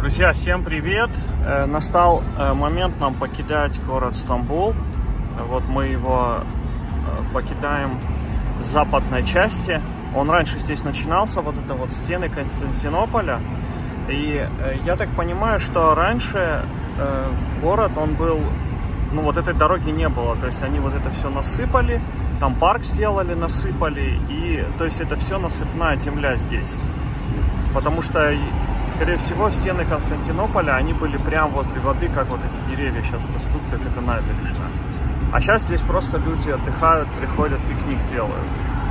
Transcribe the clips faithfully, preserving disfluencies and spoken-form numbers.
Друзья, всем привет! Э, настал э, момент нам покидать город Стамбул. Вот мы его э, покидаем с западной части. Он раньше здесь начинался, вот это вот стены Константинополя. И э, я так понимаю, что раньше э, город, он был, ну вот этой дороги не было. То есть они вот это все насыпали, там парк сделали, насыпали. И то есть это все насыпная земля здесь. Потому что, скорее всего, стены Константинополя, они были прямо возле воды, как вот эти деревья сейчас растут, как это набережная. А сейчас здесь просто люди отдыхают, приходят, пикник делают.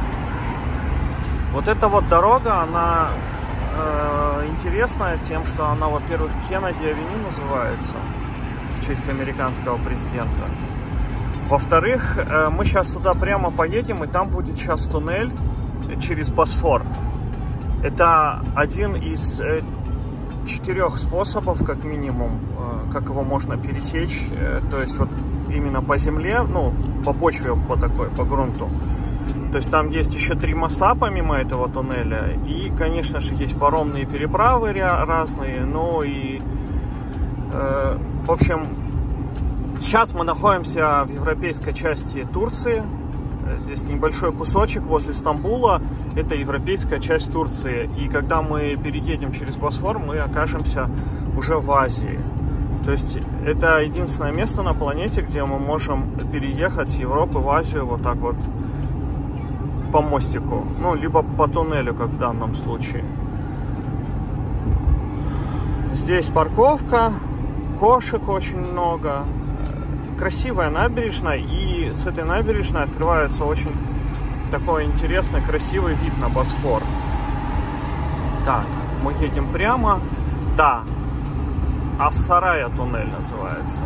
Вот эта вот дорога, она э, интересная тем, что она, во-первых, Кеннеди-авеню называется, в честь американского президента. Во-вторых, э, мы сейчас туда прямо поедем, и там будет сейчас туннель через Босфор. Это один из э, четырех способов, как минимум, э, как его можно пересечь. Э, то есть вот именно по земле, ну, по почве, по такой, по грунту. То есть там есть еще три моста помимо этого туннеля. И, конечно же, есть паромные переправы разные. Ну и, э, в общем, сейчас мы находимся в европейской части Турции. Здесь небольшой кусочек возле Стамбула, это европейская часть Турции. И когда мы переедем через Босфор, мы окажемся уже в Азии. То есть это единственное место на планете, где мы можем переехать с Европы в Азию вот так вот по мостику. Ну, либо по туннелю, как в данном случае. Здесь парковка, кошек очень много. Красивая набережная, и с этой набережной открывается очень такой интересный, красивый вид на Босфор. Так, мы едем прямо. Да, Авсарая туннель называется.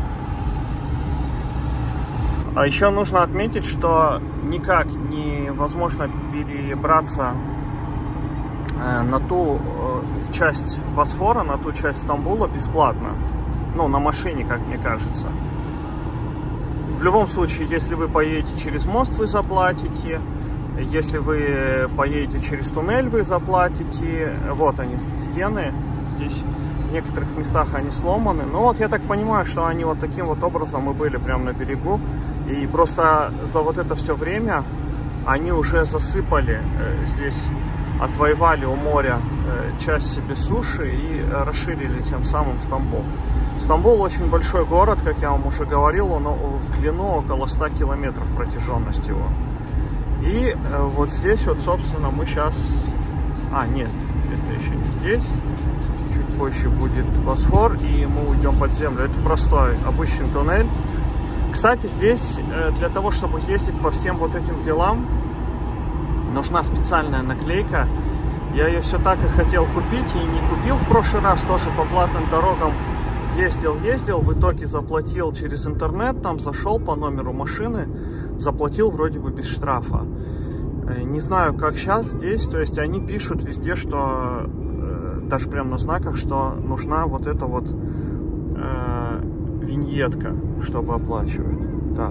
А еще нужно отметить, что никак невозможно перебраться на ту часть Босфора, на ту часть Стамбула бесплатно. Ну, на машине, как мне кажется. В любом случае, если вы поедете через мост, вы заплатите. Если вы поедете через туннель, вы заплатите. Вот они, стены. Здесь в некоторых местах они сломаны. Но вот я так понимаю, что они вот таким вот образом и были прямо на берегу. И просто за вот это все время они уже засыпали здесь, отвоевали у моря часть себе суши и расширили тем самым Стамбул. Стамбул очень большой город, как я вам уже говорил, он в длину около ста километров протяженность его. И вот здесь вот, собственно, мы сейчас... А, нет, это еще не здесь. Чуть позже будет Босфор, и мы уйдем под землю. Это простой, обычный туннель. Кстати, здесь для того, чтобы ездить по всем вот этим делам, нужна специальная наклейка. Я ее все так и хотел купить, и не купил в прошлый раз, тоже по платным дорогам. Ездил, ездил, в итоге заплатил через интернет, там зашел по номеру машины, заплатил вроде бы без штрафа. Не знаю, как сейчас здесь, то есть они пишут везде, что даже прям на знаках, что нужна вот эта вот э, виньетка, чтобы оплачивать. Так.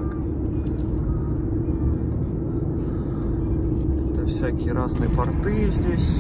Это всякие разные порты здесь.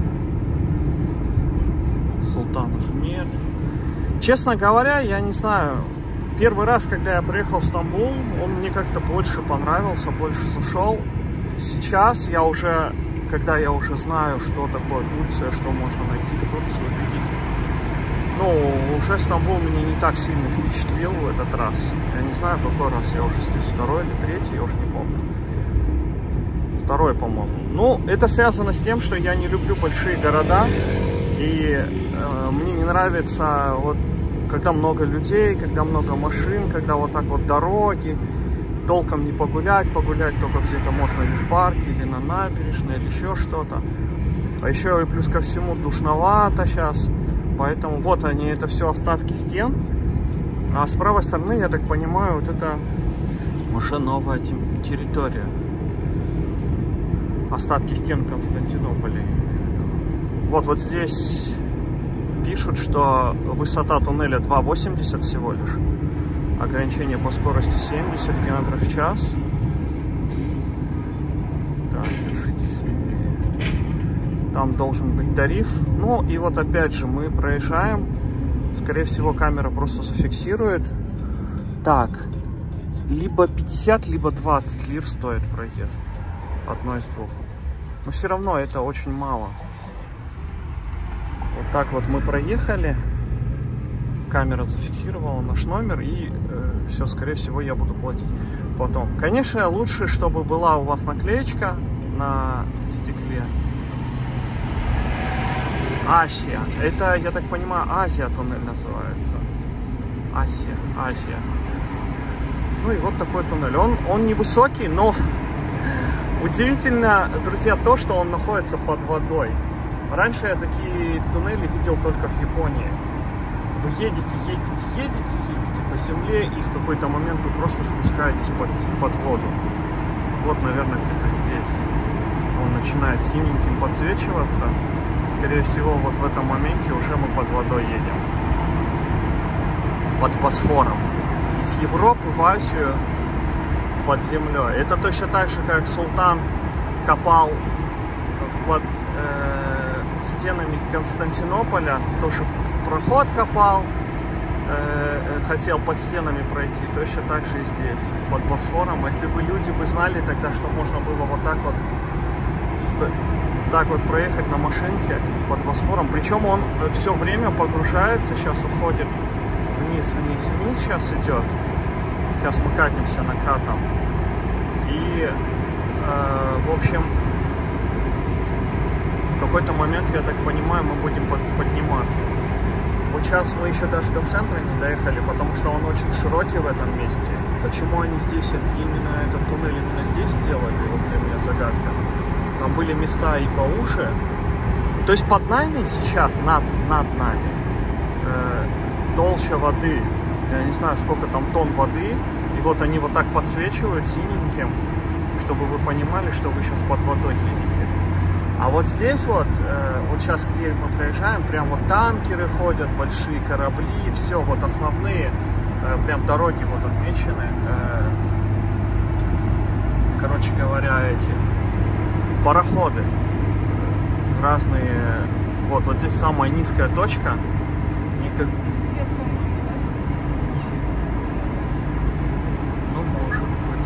Султан Ахмед. Честно говоря, я не знаю, первый раз, когда я приехал в Стамбул, он мне как-то больше понравился, больше зашел. Сейчас я уже, когда я уже знаю, что такое Турция, что можно найти в Турции, увидеть, ну, уже Стамбул меня не так сильно впечатлил в этот раз. Я не знаю, какой раз я уже здесь, второй или третий, я уже не помню. Второй, по-моему. Ну, это связано с тем, что я не люблю большие города, и э, мне не нравится вот когда много людей, когда много машин, когда вот так вот дороги, толком не погулять, погулять только где-то можно или в парке, или на набережной, или еще что-то. А еще и плюс ко всему душновато сейчас, поэтому вот они, это все остатки стен. А с правой стороны, я так понимаю, вот это уже новая территория. Остатки стен Константинополя. Вот, вот здесь пишут, что высота туннеля два восемьдесят всего лишь. Ограничение по скорости семьдесят километров в час. Так, держитесь левее. Там должен быть тариф. Ну и вот опять же мы проезжаем Скорее всего, камера просто зафиксирует. Так, либо пятьдесят, либо двадцать лир стоит проезд. Одно из двух. Но все равно это очень мало. Вот так вот мы проехали. Камера зафиксировала наш номер, и э, все, скорее всего, я буду платить потом. Конечно, лучше, чтобы была у вас наклеечка на стекле. Асия. Это, я так понимаю, Азия туннель называется. Асия, Азия. Ну и вот такой туннель. Он, он невысокий, но удивительно, друзья, то, что он находится под водой. Раньше я такие туннели видел только в Японии. Вы едете, едете, едете, едете по земле, и в какой-то момент вы просто спускаетесь под, под воду. Вот, наверное, где-то здесь. Он начинает синеньким подсвечиваться. Скорее всего, вот в этом моменте уже мы под водой едем. Под Босфором. Из Европы в Азию под землей. Это точно так же, как Султан копал под э, стенами Константинополя. Тоже проход копал, э, хотел под стенами пройти. Точно так же и здесь, под Босфором. Если бы люди бы знали тогда, что можно было вот так вот так вот проехать на машинке под Босфором. Причем он все время погружается, сейчас уходит вниз, вниз, вниз, сейчас идет. Сейчас мы катимся накатом. И, э, в общем, в какой-то момент, я так понимаю, мы будем под, подниматься. Вот сейчас мы еще даже до центра не доехали, потому что он очень широкий в этом месте. Почему они здесь, именно этот туннель именно здесь сделали, вот для меня загадка. Там были места и поуже. То есть под нами сейчас, над, над нами, э, толща воды. Я не знаю, сколько там тонн воды. И вот они вот так подсвечивают синеньким, чтобы вы понимали, что вы сейчас под водой едете. А вот здесь вот, э, вот сейчас, где мы проезжаем, прям вот танкеры ходят, большие корабли, все, вот основные, э, прям дороги вот отмечены. Э, короче говоря, эти пароходы разные. Вот, вот здесь самая низкая точка. Никак... Ну, может быть.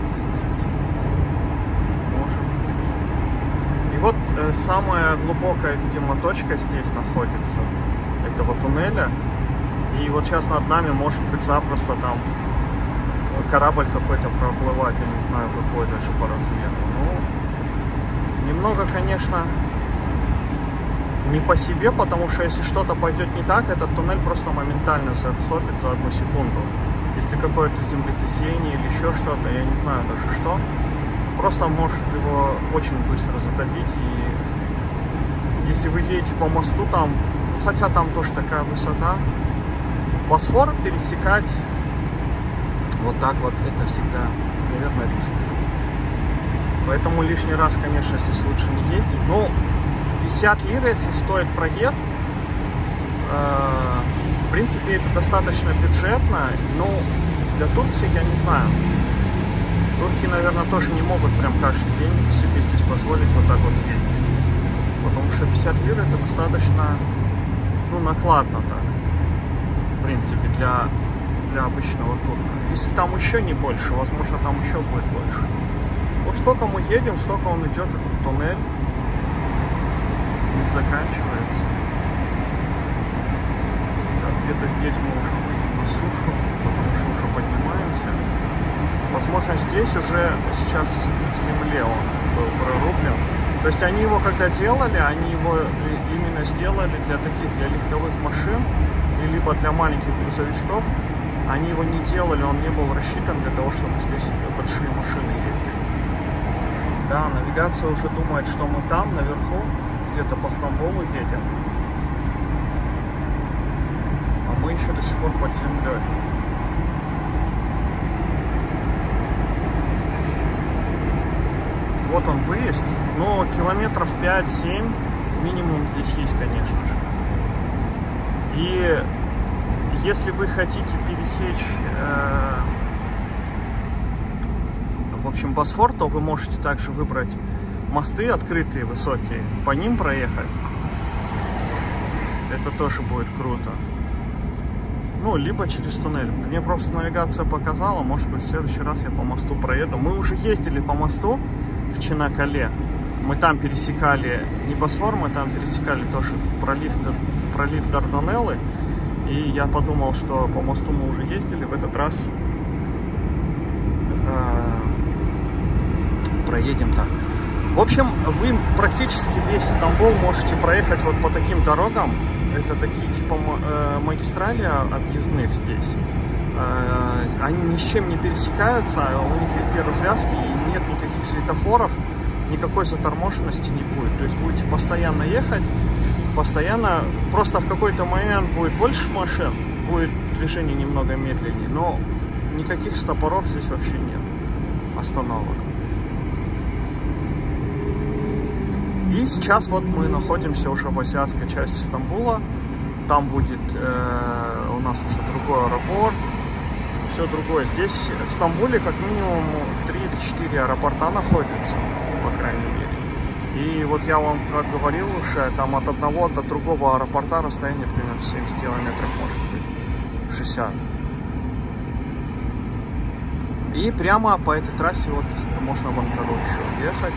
Может быть. И вот э, самая глубокая, видимо, точка здесь находится этого туннеля. И вот сейчас над нами может быть запросто там корабль какой-то проплывать. Я не знаю, какой даже по размеру. Ну, немного, конечно, не по себе, потому что если что-то пойдет не так, этот туннель просто моментально затопит за одну секунду. Если какое-то землетрясение или еще что-то, я не знаю даже что, просто может его очень быстро затопить. И если вы едете по мосту, там, хотя там тоже такая высота, Босфор пересекать вот так вот, это всегда, наверное, риск. Поэтому лишний раз, конечно, здесь лучше не ездить. Но пятьдесят лир, если стоит проезд, э, в принципе, это достаточно бюджетно. Но для Турции, я не знаю. Турки, наверное, тоже не могут прям каждый день себе здесь позволить вот так вот ездить. Потому что пятьдесят лир это достаточно, ну, накладно так. В принципе, для, для обычного турка. Если там еще не больше, возможно, там еще будет больше. Вот сколько мы едем, столько он идет, этот туннель. Не заканчивается. Сейчас где-то здесь мы уже выйдем на сушу, потому что уже поднимаемся. Возможно, здесь уже сейчас в земле он был прорублен. То есть они его когда делали, они его именно сделали для таких, для легковых машин, и либо для маленьких грузовичков. Они его не делали, он не был рассчитан для того, чтобы здесь большие машины ездили. Да, навигация уже думает, что мы там, наверху, где-то по Стамбулу едем. А мы еще до сих пор под землей. Вот он выезд. Но километров пять-семь минимум здесь есть, конечно же. И если вы хотите пересечь э, в общем, Босфор, то вы можете также выбрать мосты открытые, высокие, по ним проехать. Это тоже будет круто. Ну, либо через туннель. Мне просто навигация показала, может быть, в следующий раз я по мосту проеду. Мы уже ездили по мосту в Чанаккале. Мы там пересекали не Босфор, мы там пересекали тоже пролив, пролив Дарданеллы. И я подумал, что по мосту мы уже ездили. В этот раз э, проедем так. В общем, вы практически весь Стамбул можете проехать вот по таким дорогам. Это такие типа э, магистрали объездных здесь. Э, они ни с чем не пересекаются, у них везде развязки и нет никаких светофоров, никакой заторможенности не будет. То есть будете постоянно ехать, постоянно, просто в какой-то момент будет больше машин, будет движение немного медленнее, но никаких стопоров здесь вообще нет, остановок. И сейчас вот мы находимся уже в азиатской части Стамбула. Там будет э, у нас уже другой аэропорт, все другое. Здесь в Стамбуле как минимум три или четыре аэропорта находятся, по крайней мере. И вот я вам как говорил уже, там от одного до другого аэропорта расстояние примерно семьдесят километров, может быть, шестьдесят. И прямо по этой трассе вот можно в Анкару еще ехать.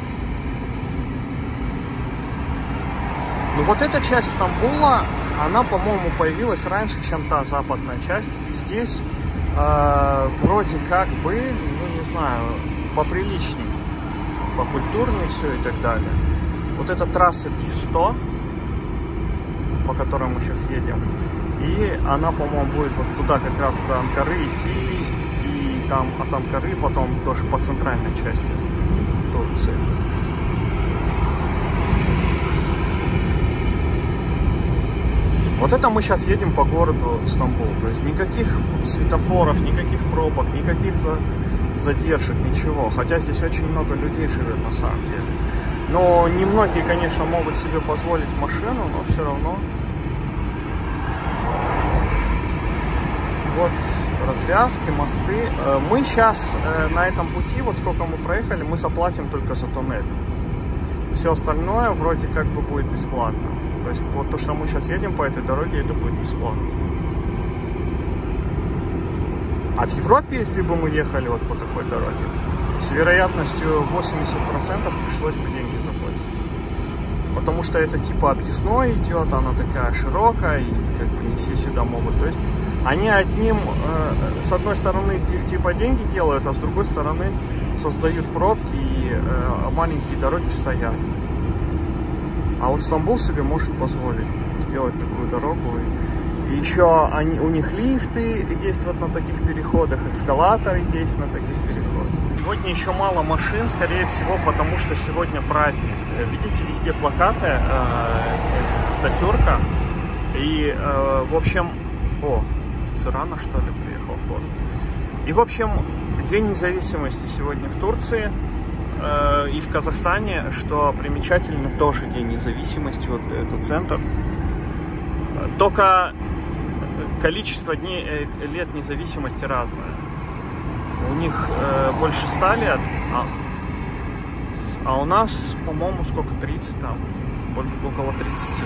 Ну вот эта часть Стамбула, она, по-моему, появилась раньше, чем та западная часть. И здесь э, вроде как бы, ну не знаю, поприличнее, покультурнее все и так далее. Вот эта трасса Ди сто, по которой мы сейчас едем, и она, по-моему, будет вот туда как раз до Анкары идти, и там от Анкары потом тоже по центральной части Турции. Вот это мы сейчас едем по городу Стамбул. То есть никаких светофоров, никаких пробок, никаких за... задержек, ничего. Хотя здесь очень много людей живет на самом деле. Но немногие, конечно, могут себе позволить машину, но все равно. Вот развязки, мосты. Мы сейчас на этом пути, вот сколько мы проехали, мы заплатим только за туннель. Все остальное вроде как бы будет бесплатно. То есть вот то, что мы сейчас едем по этой дороге, это будет бесплатно. А в Европе, если бы мы ехали вот по такой дороге, с вероятностью восемьдесят процентов пришлось бы деньги заплатить. Потому что это типа объездной идет, она такая широкая, и как бы не все сюда могут. То есть они одним, э, с одной стороны, типа деньги делают, а с другой стороны создают пробки, и э, маленькие дороги стоят. А вот Стамбул себе может позволить сделать такую дорогу. И еще они, у них лифты есть вот на таких переходах, эскалаторы есть на таких переходах. Сегодня еще мало машин, скорее всего, потому что сегодня праздник. Видите, везде плакаты, э, Ататюрка. И, э, в общем, о, с Ирана, что ли, приехал город. И, в общем, День независимости сегодня в Турции. И в Казахстане, что примечательно, тоже День независимости, вот этот центр. Только количество дней, лет независимости разное. У них э, больше ста лет, а, а у нас, по-моему, сколько, тридцать там, около тридцати.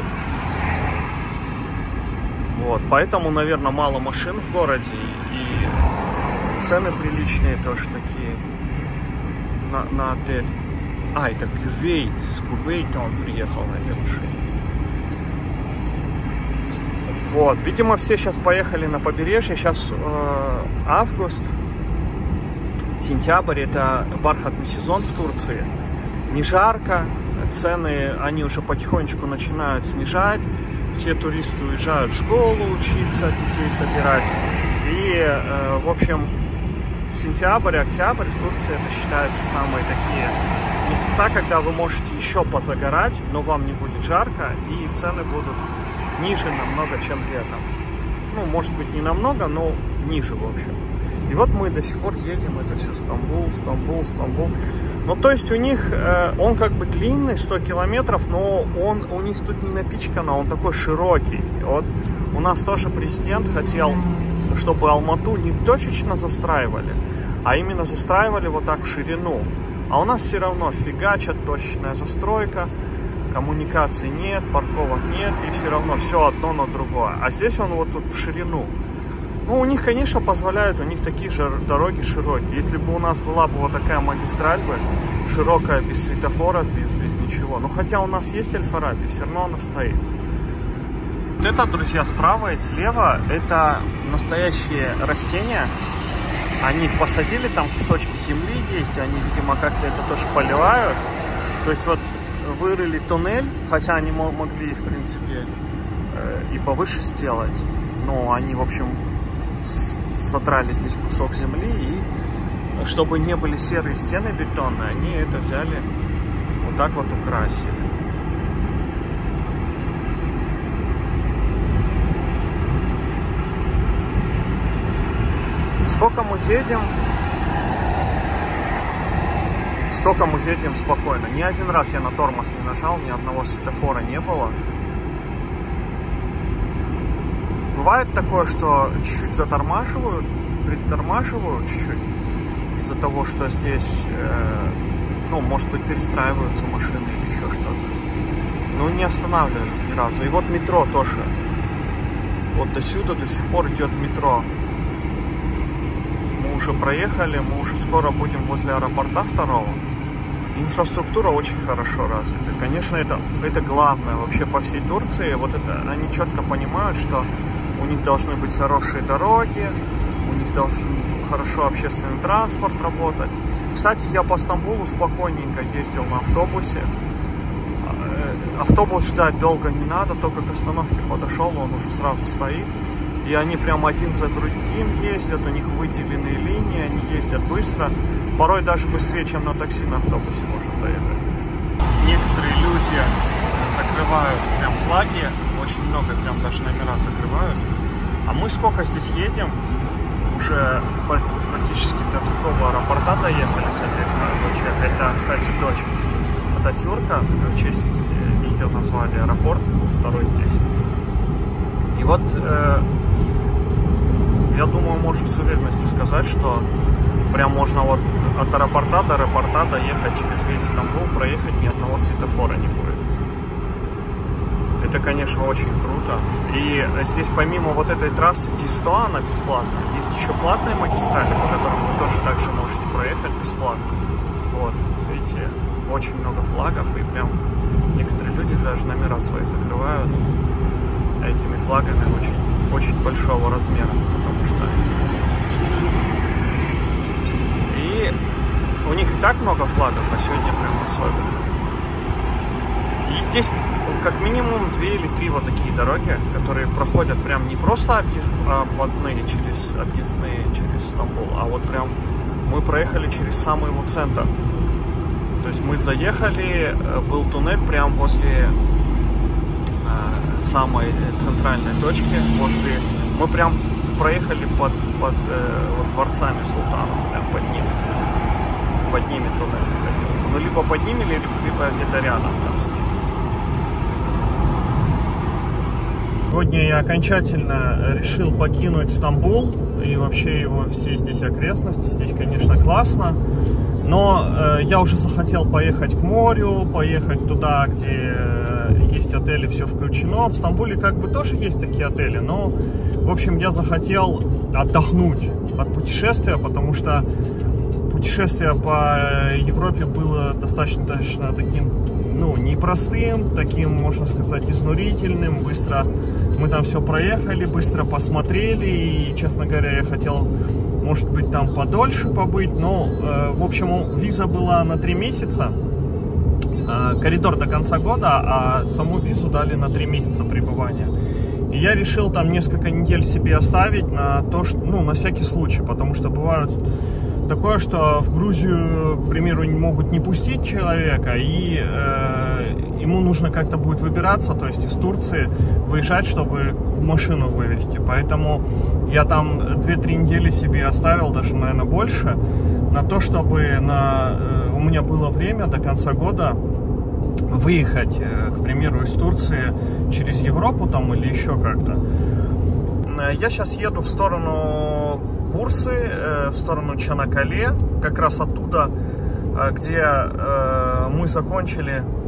Вот, поэтому, наверное, мало машин в городе, и цены приличные тоже такие. На, на отель. А, это Кувейт. С Кувейта он приехал на этой машине. Вот. Видимо, все сейчас поехали на побережье. Сейчас э, август, сентябрь. Это бархатный сезон в Турции. Не жарко. Цены, они уже потихонечку начинают снижать. Все туристы уезжают в школу учиться, детей собирать. И, э, в общем... Сентябрь, октябрь в Турции это считаются самые такие месяца, когда вы можете еще позагорать, но вам не будет жарко, и цены будут ниже намного, чем летом. Ну, может быть, не намного, но ниже, в общем. И вот мы до сих пор едем, это все Стамбул, Стамбул, Стамбул. Ну, то есть у них, э, он как бы длинный, сто километров, но он у них тут не напичкано, он такой широкий. Вот у нас тоже президент хотел, чтобы Алмату не точечно застраивали, а именно застраивали вот так в ширину. А у нас все равно фигачат, точечная застройка. коммуникаций нет, парковок нет, и все равно все одно на другое. А здесь он вот тут в ширину. Ну, у них, конечно, позволяют, у них такие же дороги широкие. Если бы у нас была бы вот такая магистраль бы, широкая, без светофоров, без, без ничего. Но хотя у нас есть Аль-Фараби, все равно она стоит. Вот это, друзья, справа и слева, это настоящие растения. Они их посадили, там кусочки земли есть, и они, видимо, как-то это тоже поливают. То есть вот вырыли туннель, хотя они могли, в принципе, и повыше сделать. Но они, в общем, содрали здесь кусок земли, и чтобы не были серые стены бетонные, они это взяли, вот так вот украсили. Сколько мы едем, столько мы едем спокойно. Ни один раз я на тормоз не нажал, ни одного светофора не было. Бывает такое, что чуть-чуть затормаживают, притормаживают чуть-чуть из-за того, что здесь, э, ну, может быть, перестраиваются машины или еще что-то. Но не останавливались ни разу. И вот метро тоже. Вот до сюда до сих пор идет метро. Мы уже проехали, мы уже скоро будем возле аэропорта второго. Инфраструктура очень хорошо развита. Конечно, это, это главное вообще по всей Турции. Вот это они четко понимают, что у них должны быть хорошие дороги, у них должен хорошо общественный транспорт работать. Кстати, я по Стамбулу спокойненько ездил на автобусе. Автобус ждать долго не надо, только к остановке подошел, он уже сразу стоит. И они прям один за другим ездят, у них выделенные линии, они ездят быстро. Порой даже быстрее, чем на такси, на автобусе можно доехать. Некоторые люди закрывают прям флаги, очень много прям даже номера закрывают. А мы сколько здесь едем, уже практически до другого аэропорта доехали с этой дочкой. Это, кстати, дочь Ататюрка, в честь ее назвали аэропорт, второй здесь. И вот э, я думаю, можно с уверенностью сказать, что прям можно вот от аэропорта до аэропорта доехать через весь Стамбул, проехать, ни одного светофора не будет. Это, конечно, очень круто. И здесь помимо вот этой трассы Дисто, она бесплатная, есть еще платные магистрали, по которым вы тоже также можете проехать бесплатно. Вот, видите, очень много флагов, и прям некоторые люди даже номера свои закрывают этими флагами очень, очень большого размера, потому что и у них и так много флагов, а сегодня прям особенно. И здесь как минимум две или три вот такие дороги, которые проходят прям не просто объездные через объездные через Стамбул, а вот прям мы проехали через самый его центр. То есть мы заехали, был туннель прям возле самой центральной точки, возле, мы прям проехали под, под э, вот, дворцами султанов, прям под ними, под ними туннель находился. Ну, либо под ними, либо, либо где-то рядом там с ними. Сегодня я окончательно решил покинуть Стамбул и вообще его все здесь окрестности. Здесь, конечно, классно, но э, я уже захотел поехать к морю, поехать туда, где есть отели, все включено. В Стамбуле как бы тоже есть такие отели, но, в общем, я захотел отдохнуть от путешествия, потому что путешествие по Европе было достаточно, достаточно таким, ну, непростым, таким, можно сказать, изнурительным. Быстро мы там все проехали, быстро посмотрели, и, честно говоря, я хотел, может быть, там подольше побыть, но, э, в общем, виза была на три месяца. Коридор до конца года, а саму визу дали на три месяца пребывания. И я решил там несколько недель себе оставить на то, что, ну, на всякий случай, потому что бывает такое, что в Грузию, к примеру, не могут не пустить человека, и э, ему нужно как-то будет выбираться, то есть из Турции выезжать, чтобы машину вывезти. Поэтому я там две-три недели себе оставил, даже, наверное, больше, на то, чтобы на, э, у меня было время до конца года выехать, к примеру, из Турции через Европу там или еще как-то. Я сейчас еду в сторону Бурсы, в сторону Чанаккале, как раз оттуда, где мы закончили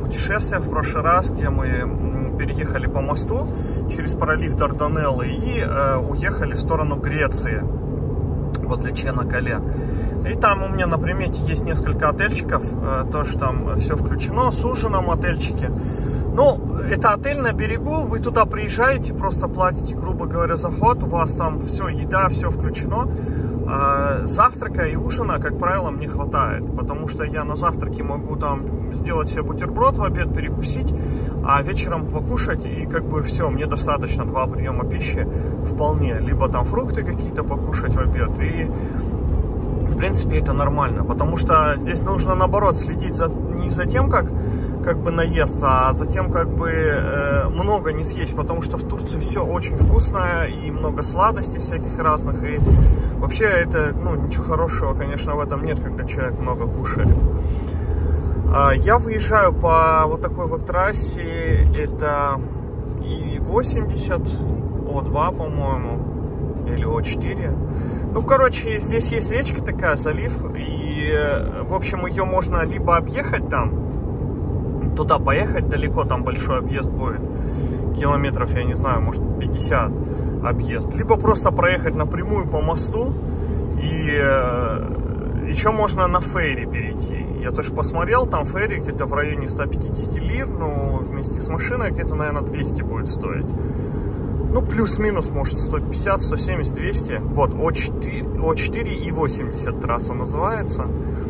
путешествие в прошлый раз, где мы переехали по мосту через пролив Дарданеллы и э, уехали в сторону Греции, возле Чанаккале. И там у меня на примете есть несколько отельчиков, э, тоже там все включено, с ужином отельчики. Ну, это отель на берегу, вы туда приезжаете, просто платите, грубо говоря, за вход, у вас там все, еда, все включено. А завтрака и ужина, как правило, мне хватает, потому что я на завтраке могу там сделать себе бутерброд, в обед перекусить, а вечером покушать, и как бы все, мне достаточно два приема пищи вполне, либо там фрукты какие-то покушать в обед, и в принципе это нормально, потому что здесь нужно наоборот следить за, не за тем, как как бы наесться, а затем как бы э, много не съесть, потому что в Турции все очень вкусное и много сладостей всяких разных, и вообще это, ну, ничего хорошего, конечно, в этом нет, когда человек много кушает. А, я выезжаю по вот такой вот трассе, это И восемьдесят, О два, по-моему, или О четыре. Ну, короче, здесь есть речка такая, залив, и, в общем, ее можно либо объехать там, туда поехать далеко, там большой объезд будет, километров, я не знаю, может пятьдесят объезд, либо просто проехать напрямую по мосту, и э, еще можно на ферри перейти. Я тоже посмотрел, там ферри где-то в районе ста пятидесяти лир, но вместе с машиной где-то, наверное, двести будет стоить. Ну, плюс-минус, может, сто пятьдесят, сто семьдесят, двести. Вот, О четыре, О четыре и восемьдесят трасса называется.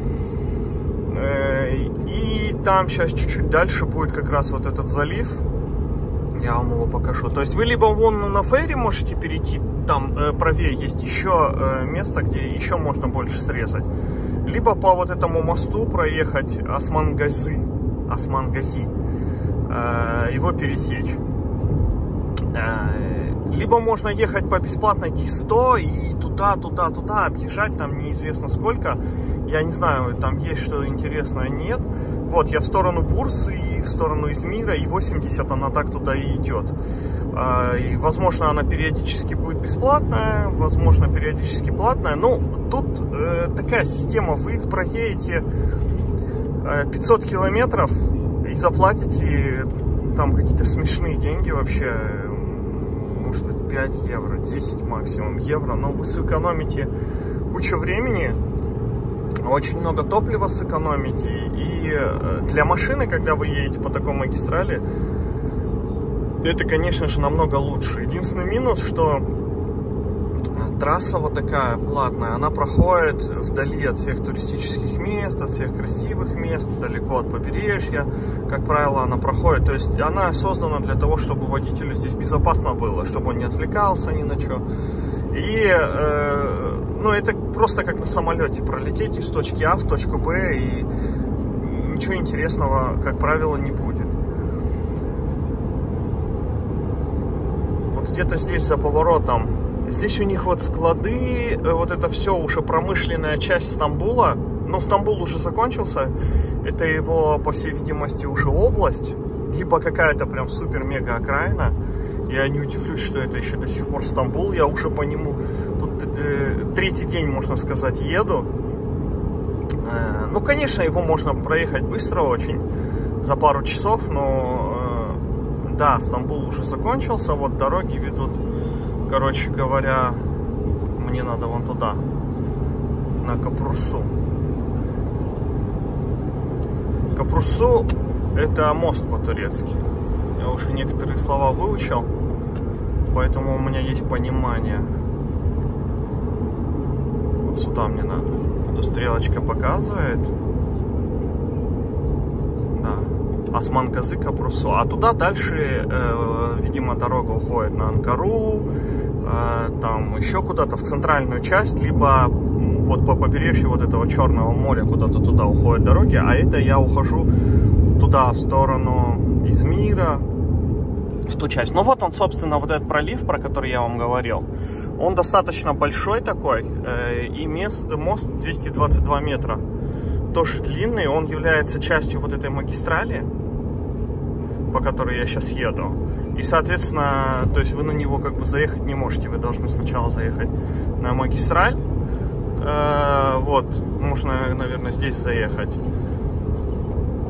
И там сейчас чуть-чуть дальше будет как раз вот этот залив. Я вам его покажу. То есть вы либо вон на ферри можете перейти, там э, правее есть еще э, место, где еще можно больше срезать. Либо по вот этому мосту проехать Осман-Гази, Осман-Гази, э, его пересечь. Э, либо можно ехать по бесплатной Ди сто и туда, туда, туда объезжать, там неизвестно сколько. Я не знаю, там есть что интересное, нет. Вот, я в сторону Бурсы и в сторону Измира, и восемьдесят она так туда и идет. И, возможно, она периодически будет бесплатная, возможно, периодически платная. Ну, тут э, такая система, вы проедете э, пятьсот километров и заплатите там какие-то смешные деньги вообще. Может быть, пять евро, десять максимум евро, но вы сэкономите кучу времени. Очень много топлива сэкономите, и для машины, когда вы едете по такой магистрали, это, конечно же, намного лучше. Единственный минус, что трасса вот такая платная, она проходит вдали от всех туристических мест, от всех красивых мест, далеко от побережья, как правило, она проходит. То есть она создана для того, чтобы водителю здесь безопасно было, чтобы он не отвлекался ни на что. И, э, ну, это просто как на самолете, пролететь из точки А в точку Б, и ничего интересного, как правило, не будет. Вот где-то здесь за поворотом, здесь у них вот склады, вот это все уже промышленная часть Стамбула. Но Стамбул уже закончился, это его, по всей видимости, уже область, либо какая-то прям супер-мега окраина. Я не удивлюсь, что это еще до сих пор Стамбул. Я уже по нему тут э, третий день, можно сказать, еду. Э, ну, конечно, его можно проехать быстро очень, за пару часов, но э, да, Стамбул уже закончился. Вот дороги ведут, короче говоря, мне надо вон туда, на Капурсу. Капурсу — это мост по-турецки. Я уже некоторые слова выучил, поэтому у меня есть понимание. Вот сюда мне надо. Тут стрелочка показывает. Да. Осман-Газы, Капурсу. А туда дальше, э, видимо, дорога уходит на Анкару, э, там еще куда-то в центральную часть, либо вот по побережью вот этого Черного моря куда-то туда уходят дороги, а это я ухожу туда, в сторону Измира, в ту часть. Ну вот он, собственно, вот этот пролив, про который я вам говорил, он достаточно большой такой, э, и мест, мост двести двадцать два метра, тоже длинный, он является частью вот этой магистрали, по которой я сейчас еду. И, соответственно, то есть вы на него как бы заехать не можете, вы должны сначала заехать на магистраль. Э, вот, можно, наверное, здесь заехать.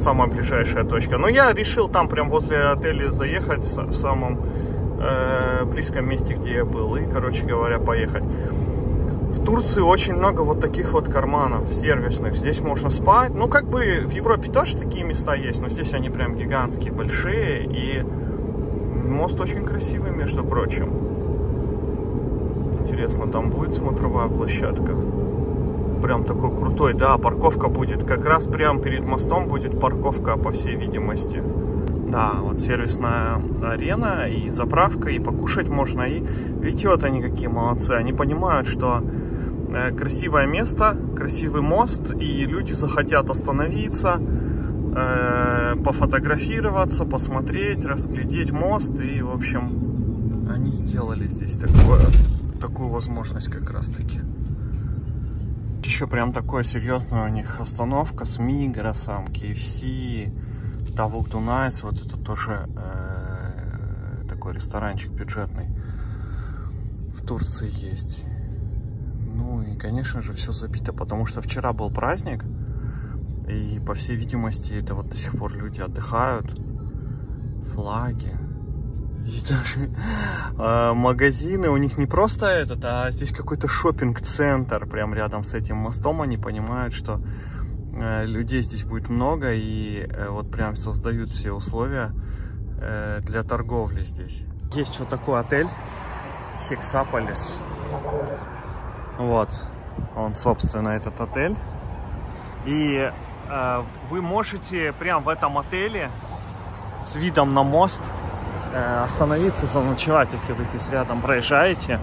самая ближайшая точка. Но я решил там прям возле отеля заехать, в самом э, близком месте, где я был. И, короче говоря, поехать. В Турции очень много вот таких вот карманов сервисных. Здесь можно спать. Ну, как бы в Европе тоже такие места есть, но здесь они прям гигантские, большие. И мост очень красивый, между прочим. Интересно, там будет смотровая площадка? Прям такой крутой. Да, парковка будет. Как раз прям перед мостом будет парковка, по всей видимости. Да, вот сервисная арена, и заправка, и покушать можно. И видите, вот они какие молодцы. Они понимают, что э, красивое место, красивый мост, и люди захотят остановиться, э, пофотографироваться, посмотреть, разглядеть мост. И, в общем, они сделали здесь такое, такую возможность как раз-таки. Еще прям такое серьезная у них остановка с Мигросом, кей эф си, Tavuk Dunais, вот это тоже э, такой ресторанчик бюджетный в Турции есть. Ну и, конечно же, все забито, потому что вчера был праздник, и, по всей видимости, это вот до сих пор люди отдыхают. Флаги. Здесь даже э, магазины, у них не просто этот, а здесь какой-то шопинг-центр прям рядом с этим мостом. Они понимают, что э, людей здесь будет много, и э, вот прям создают все условия э, для торговли здесь. Есть вот такой отель Hexapolis. Вот он, собственно, этот отель. И э, вы можете прям в этом отеле с видом на мост остановиться, заночевать, если вы здесь рядом проезжаете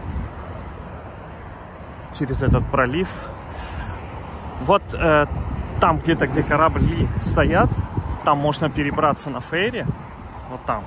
через этот пролив. Вот э, там где-то, где корабли стоят, там можно перебраться на ферри. Вот там.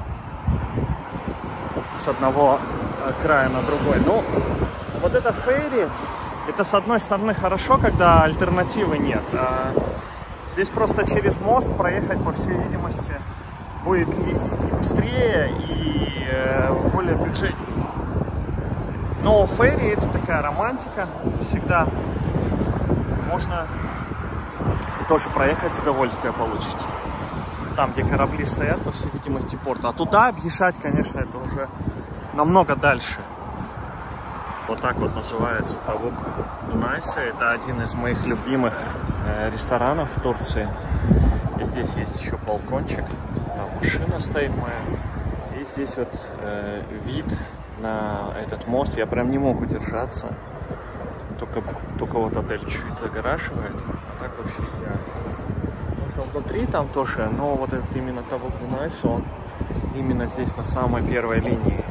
С одного края на другой. Ну, вот это ферри, это с одной стороны хорошо, когда альтернативы нет. А здесь просто через мост проехать, по всей видимости, будет и, и быстрее, и э, более бюджетнее. Но ферри это такая романтика всегда. Можно тоже проехать, удовольствие получить. Там, где корабли стоят, по всей видимости, порт. А туда объезжать, конечно, это уже намного дальше. Вот так вот называется Tavuk Dunais. Это один из моих любимых э, ресторанов в Турции. И здесь есть еще балкончик. Там машина стоит моя. И здесь вот э, вид на этот мост. Я прям не мог удержаться. Только, только вот отель чуть загораживает. А так вообще идеально. Можно внутри там тоже, но вот этот именно Tavuk Dunais, он именно здесь на самой первой линии.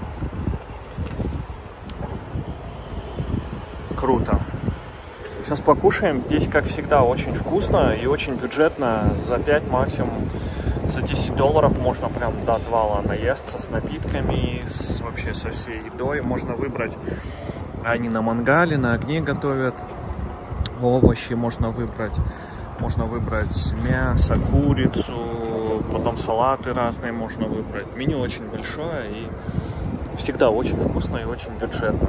Круто. Сейчас покушаем. Здесь, как всегда, очень вкусно и очень бюджетно. За пять, максимум за десять долларов можно прям до отвала наесться с напитками, с, вообще со всей едой. Можно выбрать, они на мангале, на огне готовят. Овощи можно выбрать. Можно выбрать мясо, курицу, потом салаты разные можно выбрать. Меню очень большое и всегда очень вкусно и очень бюджетно.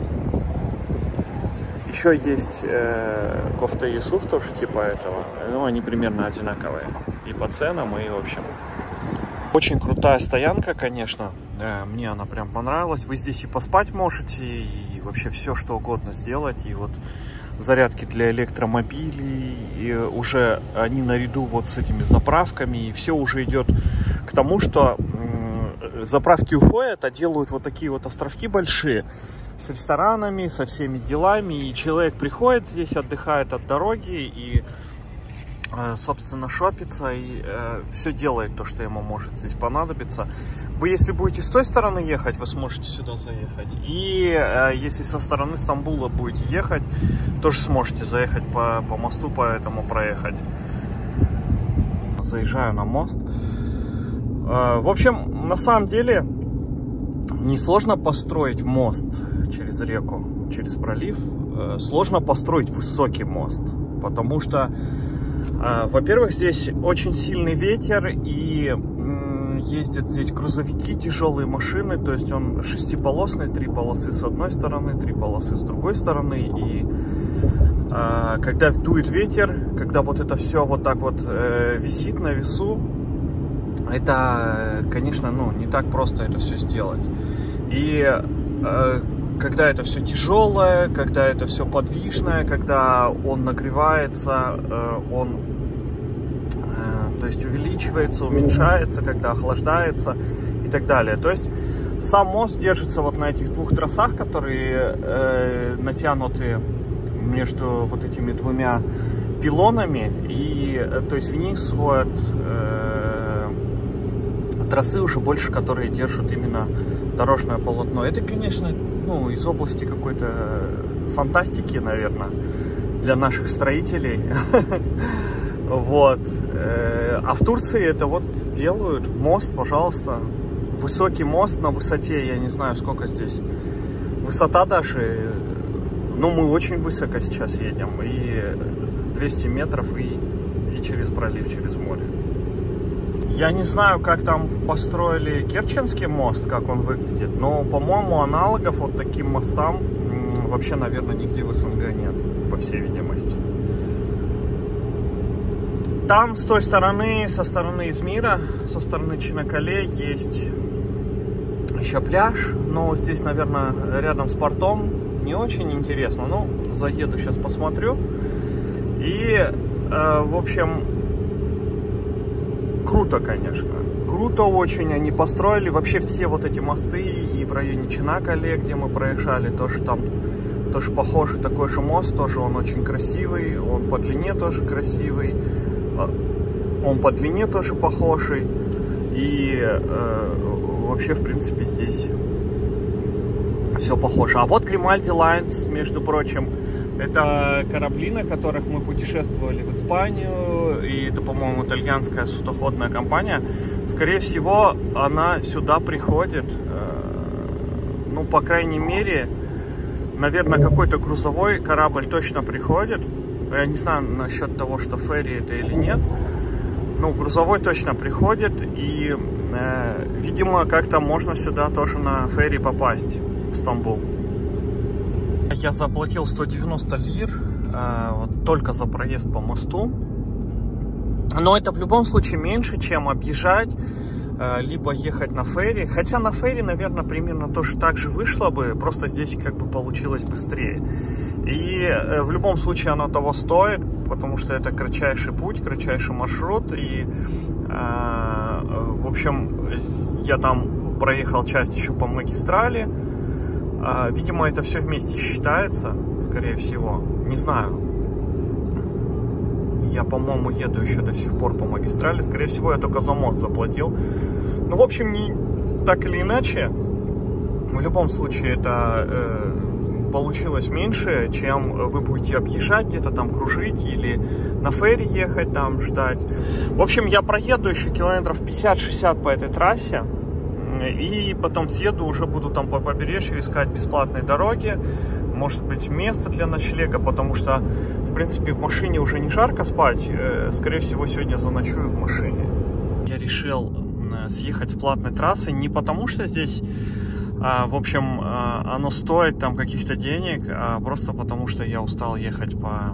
Еще есть э, кофта Юсуф, тоже типа этого. Ну, они примерно одинаковые. И по ценам, и в общем. Очень крутая стоянка, конечно. Э, мне она прям понравилась. Вы здесь и поспать можете, и вообще все, что угодно сделать. И вот зарядки для электромобилей. И уже они наряду вот с этими заправками. И все уже идет к тому, что э, заправки уходят, а делают вот такие вот островки большие. С ресторанами, со всеми делами, и человек приходит здесь, отдыхает от дороги и, собственно, шопится и э, все делает то, что ему может здесь понадобиться. Вы, если будете с той стороны ехать, вы сможете сюда заехать, и э, если со стороны Стамбула будете ехать, тоже сможете заехать по, по мосту, поэтому проехать. Заезжаю на мост. Э, в общем, на самом деле несложно построить мост через реку, через пролив. Сложно построить высокий мост, потому что, во-первых, здесь очень сильный ветер, и ездят здесь грузовики, тяжелые машины, то есть он шестиполосный, три полосы с одной стороны, три полосы с другой стороны, и когда дует ветер, когда вот это все вот так вот висит на весу, это, конечно, ну, не так просто это все сделать. И когда это все тяжелое, когда это все подвижное, когда он нагревается, он, то есть, увеличивается, уменьшается, когда охлаждается и так далее. То есть сам мост держится вот на этих двух тросах, которые э, натянуты между вот этими двумя пилонами, и то есть вниз сходят э, тросы уже больше, которые держат именно дорожное полотно. Это, конечно, ну, из области какой-то фантастики, наверное, для наших строителей. Вот. А в Турции это вот делают. Мост, пожалуйста. Высокий мост на высоте, я не знаю, сколько здесь. Высота даже, ну, мы очень высоко сейчас едем. И двести метров, и, и через пролив, через море. Я не знаю, как там построили Керченский мост, как он выглядит, но, по-моему, аналогов вот таким мостам вообще, наверное, нигде в СНГ нет, по всей видимости. Там, с той стороны, со стороны Измира, со стороны Чинакале, есть еще пляж, но здесь, наверное, рядом с портом не очень интересно. Ну, заеду, сейчас посмотрю. И, э, в общем, круто, конечно. Круто очень они построили. Вообще все вот эти мосты и в районе Чинакале, где мы проезжали, тоже там тоже похожий такой же мост. Тоже он очень красивый. Он по длине тоже красивый. Он по длине тоже похожий. И э, вообще, в принципе, здесь все похоже. А вот Гримальди Лайнс, между прочим, это корабли, на которых мы путешествовали в Испанию. И это, по-моему, итальянская судоходная компания. Скорее всего, она сюда приходит. Э, ну, по крайней мере, наверное, какой-то грузовой корабль точно приходит. Я не знаю насчет того, что ферри это или нет. Ну, грузовой точно приходит. И, э, видимо, как-то можно сюда тоже на ферри попасть, в Стамбул. Я заплатил сто девяносто лир э, вот, только за проезд по мосту. Но это в любом случае меньше, чем объезжать, э, либо ехать на ферри. Хотя на ферри, наверное, примерно тоже так же вышло бы. Просто здесь как бы получилось быстрее. И э, в любом случае оно того стоит, потому что это кратчайший путь, кратчайший маршрут. И, э, в общем, я там проехал часть еще по магистрали. Э, видимо, это все вместе считается, скорее всего. Не знаю. Я, по-моему, еду еще до сих пор по магистрали. Скорее всего, я только за мост заплатил. Ну, в общем, не, так или иначе, в любом случае это... Э, получилось меньше, чем вы будете объезжать, где-то там кружить или на ферри ехать, там ждать. В общем, я проеду еще километров пятьдесят-шестьдесят по этой трассе, и потом съеду, уже буду там по побережью искать бесплатные дороги, может быть, место для ночлега, потому что, в принципе, в машине уже не жарко спать. Скорее всего, сегодня заночую в машине. Я решил съехать с платной трассы не потому, что здесь... В общем, оно стоит там каких-то денег, а просто потому что я устал ехать по,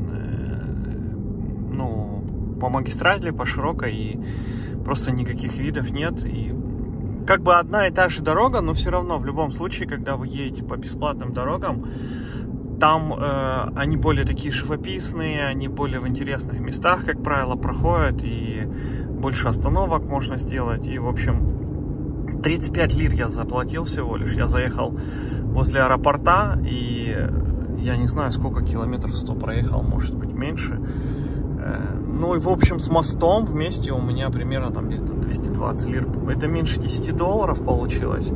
ну, по магистрали, по широкой, и просто никаких видов нет. И как бы одна и та же дорога, но все равно в любом случае, когда вы едете по бесплатным дорогам, там э, они более такие живописные, они более в интересных местах, как правило, проходят, и больше остановок можно сделать, и, в общем... тридцать пять лир я заплатил всего лишь. Я заехал возле аэропорта, и я не знаю, сколько километров сто проехал, может быть, меньше. Ну и, в общем, с мостом вместе у меня примерно там где-то двести двадцать лир. Это меньше десяти долларов получилось.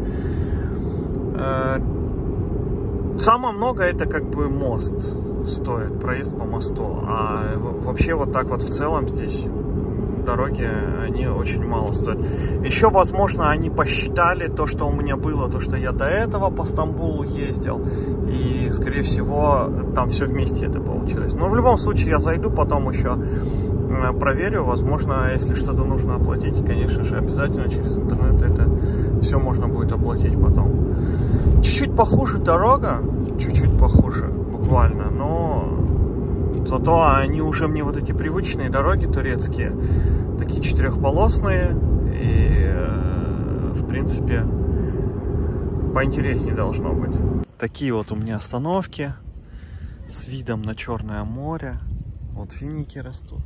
Самое много это как бы мост стоит, проезд по мосту. А вообще вот так вот в целом здесь... дороги, они очень мало стоят. Еще, возможно, они посчитали то, что у меня было, то, что я до этого по Стамбулу ездил. И, скорее всего, там все вместе это получилось. Но в любом случае я зайду, потом еще проверю. Возможно, если что-то нужно оплатить, конечно же, обязательно через интернет это все можно будет оплатить потом. Чуть-чуть похуже дорога, чуть-чуть похуже, буквально, но Зато они уже мне вот эти привычные дороги турецкие, такие четырехполосные, и, в принципе, поинтереснее должно быть. Такие вот у меня остановки с видом на Черное море. Вот финики растут.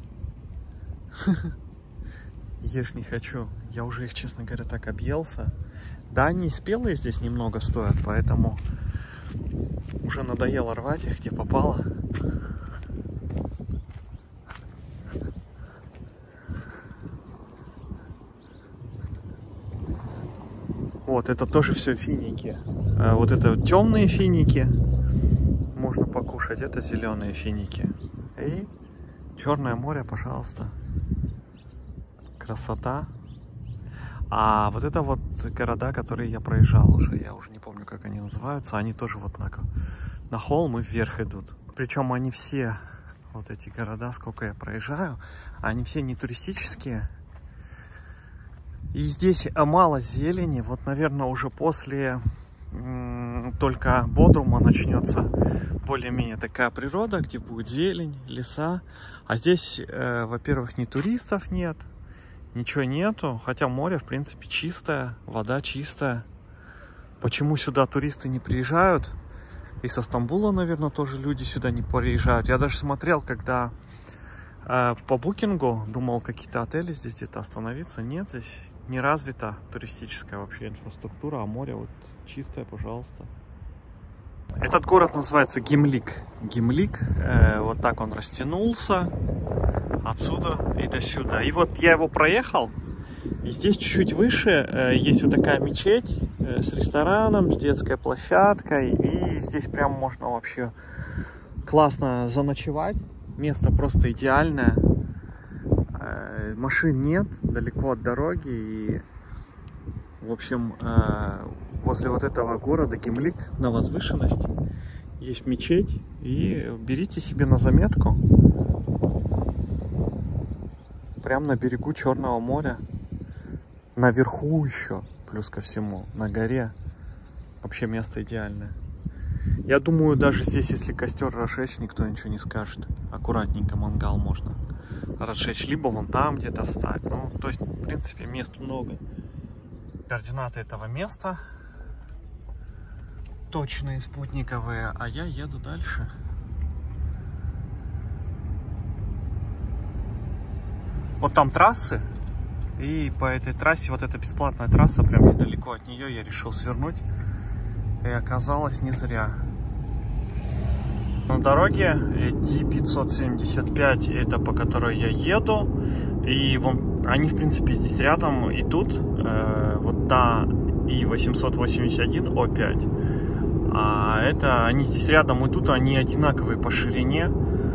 Ешь не хочу. Я уже их, честно говоря, так объелся. Да, они спелые здесь немного стоят, поэтому уже надоело рвать их, где попало. Вот, это тоже все финики. А вот это темные финики можно покушать, это зеленые финики. И Черное море, пожалуйста. Красота. А вот это вот города, которые я проезжал уже, я уже не помню, как они называются, они тоже вот на, на холм и вверх идут. Причем они все, вот эти города, сколько я проезжаю, они все не туристические. И здесь мало зелени, вот, наверное, уже после только Бодрума начнется более-менее такая природа, где будет зелень, леса. А здесь, э, во-первых, ни туристов нет, ничего нету, хотя море, в принципе, чистое, вода чистая. Почему сюда туристы не приезжают? И со Стамбула, наверное, тоже люди сюда не приезжают. Я даже смотрел, когда э, по букингу, думал, какие-то отели здесь где-то остановиться. Нет, здесь не развита туристическая вообще инфраструктура, а море вот чистое, пожалуйста. Этот город называется Гемлик. Гемлик, э, вот так он растянулся отсюда и до сюда. И вот я его проехал, и здесь чуть-чуть выше э, есть вот такая мечеть э, с рестораном, с детской площадкой, и здесь прям можно вообще классно заночевать. Место просто идеальное. Э, машин нет, далеко от дороги, и в общем, э, возле вот этого города Гемлик на возвышенности есть мечеть, и берите себе на заметку. Прямо на берегу Черного моря, наверху еще, плюс ко всему, на горе. Вообще место идеальное. Я думаю, даже здесь, если костер разжечь, никто ничего не скажет. Аккуратненько мангал можно разжечь, либо вон там где-то встать. Ну, то есть, в принципе, мест много. Координаты этого места точные, спутниковые, а я еду дальше. Вот там трассы, и по этой трассе, вот эта бесплатная трасса, прям недалеко от нее, я решил свернуть, и оказалось не зря. На дороге Ди пятьсот семьдесят пять, это по которой я еду, и вон, они, в принципе, здесь рядом идут, э, вот та И восемьсот восемьдесят один О пять, а это, они здесь рядом идут, они одинаковые по ширине.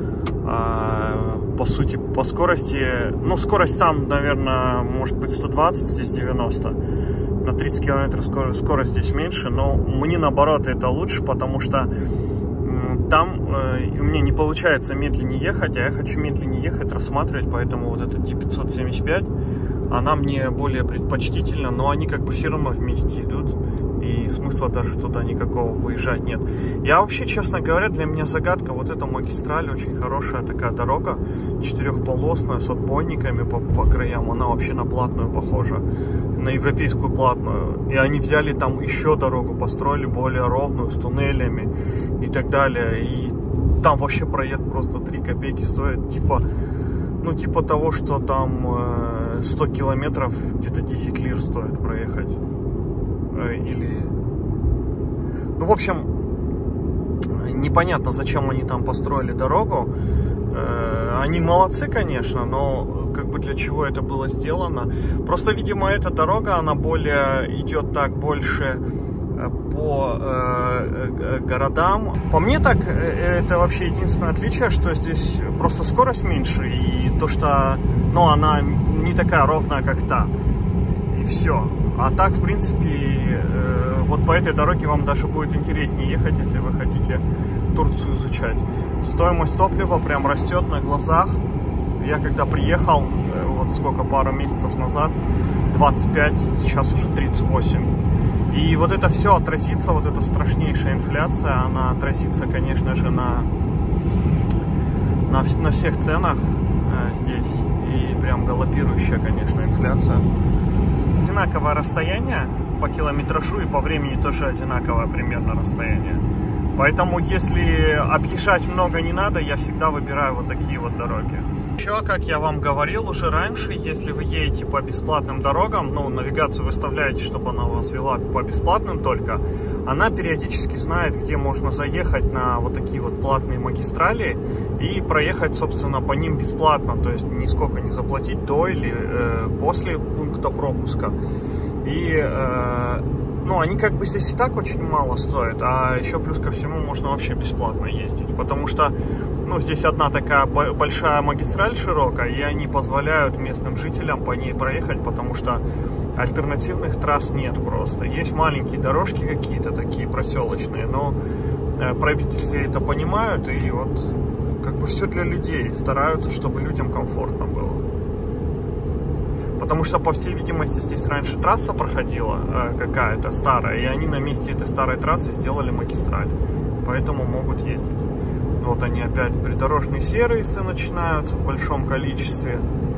По сути, по скорости, ну, скорость там, наверное, может быть сто двадцать, здесь девяносто. На тридцать километров скорость, скорость здесь меньше, но мне, наоборот, это лучше, потому что там э, мне не получается медленнее ехать, а я хочу медленнее ехать, рассматривать, поэтому вот эта Ди пятьсот семьдесят пять, она мне более предпочтительна, но они как бы все равно вместе идут, и смысла даже туда никакого выезжать нет. Я вообще, честно говоря, для меня загадка, вот эта магистраль, очень хорошая такая дорога, четырехполосная, с отбойниками по, по краям, она вообще на платную похожа, на европейскую платную. И они взяли там еще дорогу, построили более ровную, с туннелями и так далее. И там вообще проезд просто три копейки стоит, типа, ну типа того, что там сто километров где-то десять лир стоит проехать. Или... Ну, в общем, непонятно, зачем они там построили дорогу. Они молодцы, конечно, но как бы для чего это было сделано? Просто, видимо, эта дорога, она более идет так больше по э, городам. По мне так, это вообще единственное отличие, что здесь просто скорость меньше, и то, что, ну, она не такая ровная, как та. И все. А так, в принципе, э, вот по этой дороге вам даже будет интереснее ехать, если вы хотите Турцию изучать. Стоимость топлива прям растет на глазах. Я когда приехал, э, вот сколько, пару месяцев назад, двадцать пять, сейчас уже тридцать восемь. И вот это все отразится, вот эта страшнейшая инфляция, она отразится, конечно же, на на, на всех ценах э, здесь. И прям галопирующая, конечно, инфляция. Одинаковое расстояние по километражу и по времени тоже одинаковое примерно расстояние. Поэтому, если объезжать много не надо, я всегда выбираю вот такие вот дороги. Еще, как я вам говорил уже раньше, если вы едете по бесплатным дорогам, ну, навигацию выставляете, чтобы она вас вела по бесплатным только, она периодически знает, где можно заехать на вот такие вот платные магистрали и проехать, собственно, по ним бесплатно, то есть нисколько не заплатить до или э, после пункта пропуска. И, э, ну, они как бы здесь и так очень мало стоят, а еще плюс ко всему можно вообще бесплатно ездить, потому что, ну, здесь одна такая большая магистраль широкая, и они позволяют местным жителям по ней проехать, потому что альтернативных трасс нет просто. Есть маленькие дорожки какие-то такие проселочные, но правительство это понимают, и вот как бы все для людей, стараются, чтобы людям комфортно было. Потому что, по всей видимости, здесь раньше трасса проходила э, какая-то старая, и они на месте этой старой трассы сделали магистраль, поэтому могут ездить. Вот они опять, придорожные сервисы начинаются в большом количестве,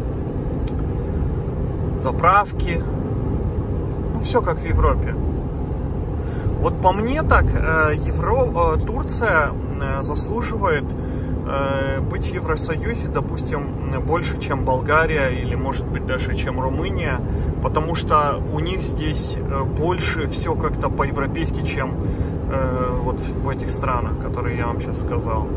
заправки, ну все как в Европе. Вот по мне так, э, Евро, э, Турция э, заслуживает э, быть в Евросоюзе, допустим, больше, чем Болгария или, может быть, даже чем Румыния, потому что у них здесь больше все как-то по-европейски, чем э, вот в этих странах, которые я вам сейчас сказал.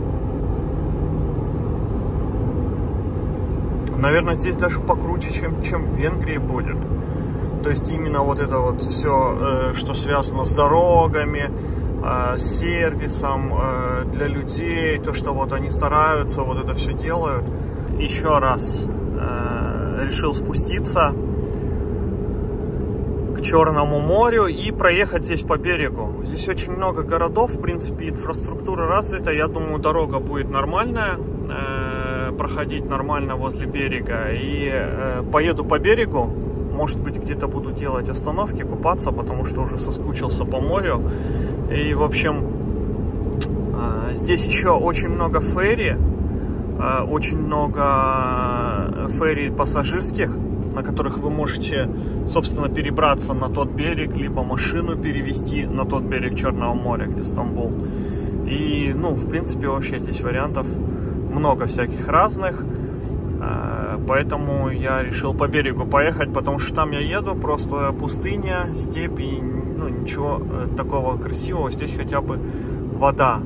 Наверное, здесь даже покруче, чем, чем в Венгрии будет. То есть именно вот это вот все, э, что связано с дорогами, э, с сервисом э, для людей, то, что вот они стараются, вот это все делают. Еще раз э, решил спуститься к Черному морю и проехать здесь по берегу. Здесь очень много городов, в принципе, инфраструктура развита. Я думаю, дорога будет нормальная, э, проходить нормально возле берега. И э, поеду по берегу. Может быть, где-то буду делать остановки, купаться, потому что уже соскучился по морю. И, в общем, э, здесь еще очень много ферри. Очень много ферри пассажирских, на которых вы можете, собственно, перебраться на тот берег, либо машину перевести на тот берег Черного моря, где Стамбул. И, ну, в принципе, вообще здесь вариантов много всяких разных. Поэтому я решил по берегу поехать, потому что там я еду, просто пустыня, степь, и, ну, ничего такого красивого. Здесь хотя бы вода.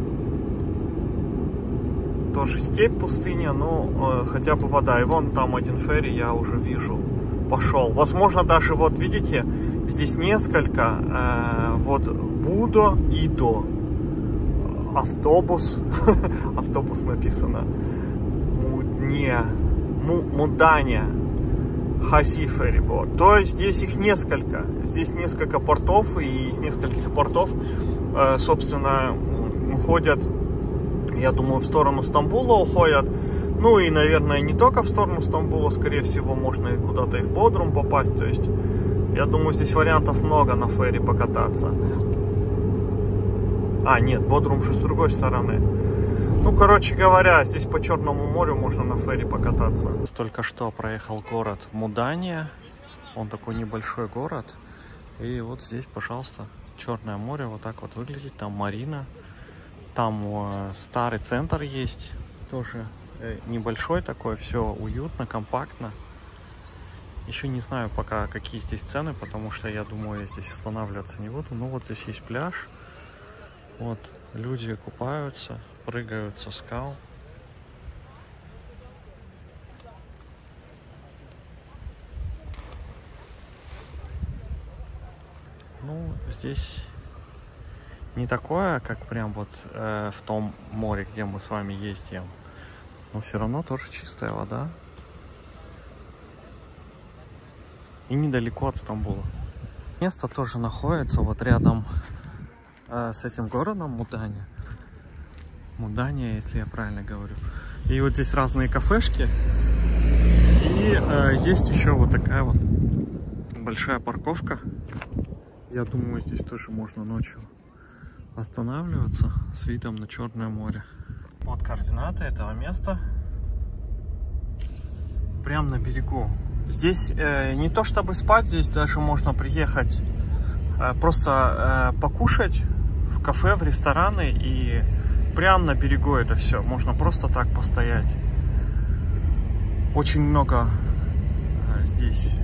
Тоже степь, пустыня, но э, хотя бы вода. И вон там один ферри я уже вижу, пошел. Возможно, даже вот видите, здесь несколько. Э, вот Будо и До. Автобус. Автобус написано. Не. Мудания. Хаси феррибот. То есть здесь их несколько. Здесь несколько портов, и из нескольких портов, э, собственно, уходят, я думаю, в сторону Стамбула уходят. Ну и, наверное, не только в сторону Стамбула, скорее всего, можно и куда-то и в Бодрум попасть. То есть, я думаю, здесь вариантов много на ферри покататься. А, нет, Бодрум же с другой стороны. Ну, короче говоря, здесь по Черному морю можно на ферри покататься. Только что проехал город Мудания. Он такой небольшой город. И вот здесь, пожалуйста, Черное море вот так вот выглядит. Там марина. Там э, старый центр есть, тоже э, небольшой такой, все уютно, компактно. Еще не знаю пока, какие здесь цены, потому что я думаю, я здесь останавливаться не буду. Ну вот здесь есть пляж, вот люди купаются, прыгают со скал. Ну, здесь не такое, как прям вот э, в том море, где мы с вами ездим. Но все равно тоже чистая вода. И недалеко от Стамбула. Место тоже находится вот рядом э, с этим городом Мудания. Мудания, если я правильно говорю. И вот здесь разные кафешки. И э, есть еще вот такая вот большая парковка. Я думаю, здесь тоже можно ночью останавливаться с видом на Черное море. Вот координаты этого места. прям на берегу. Здесь э, не то чтобы спать, здесь даже можно приехать э, просто э, покушать в кафе, в рестораны, и прям на берегу это все. Можно просто так постоять. Очень много э, здесь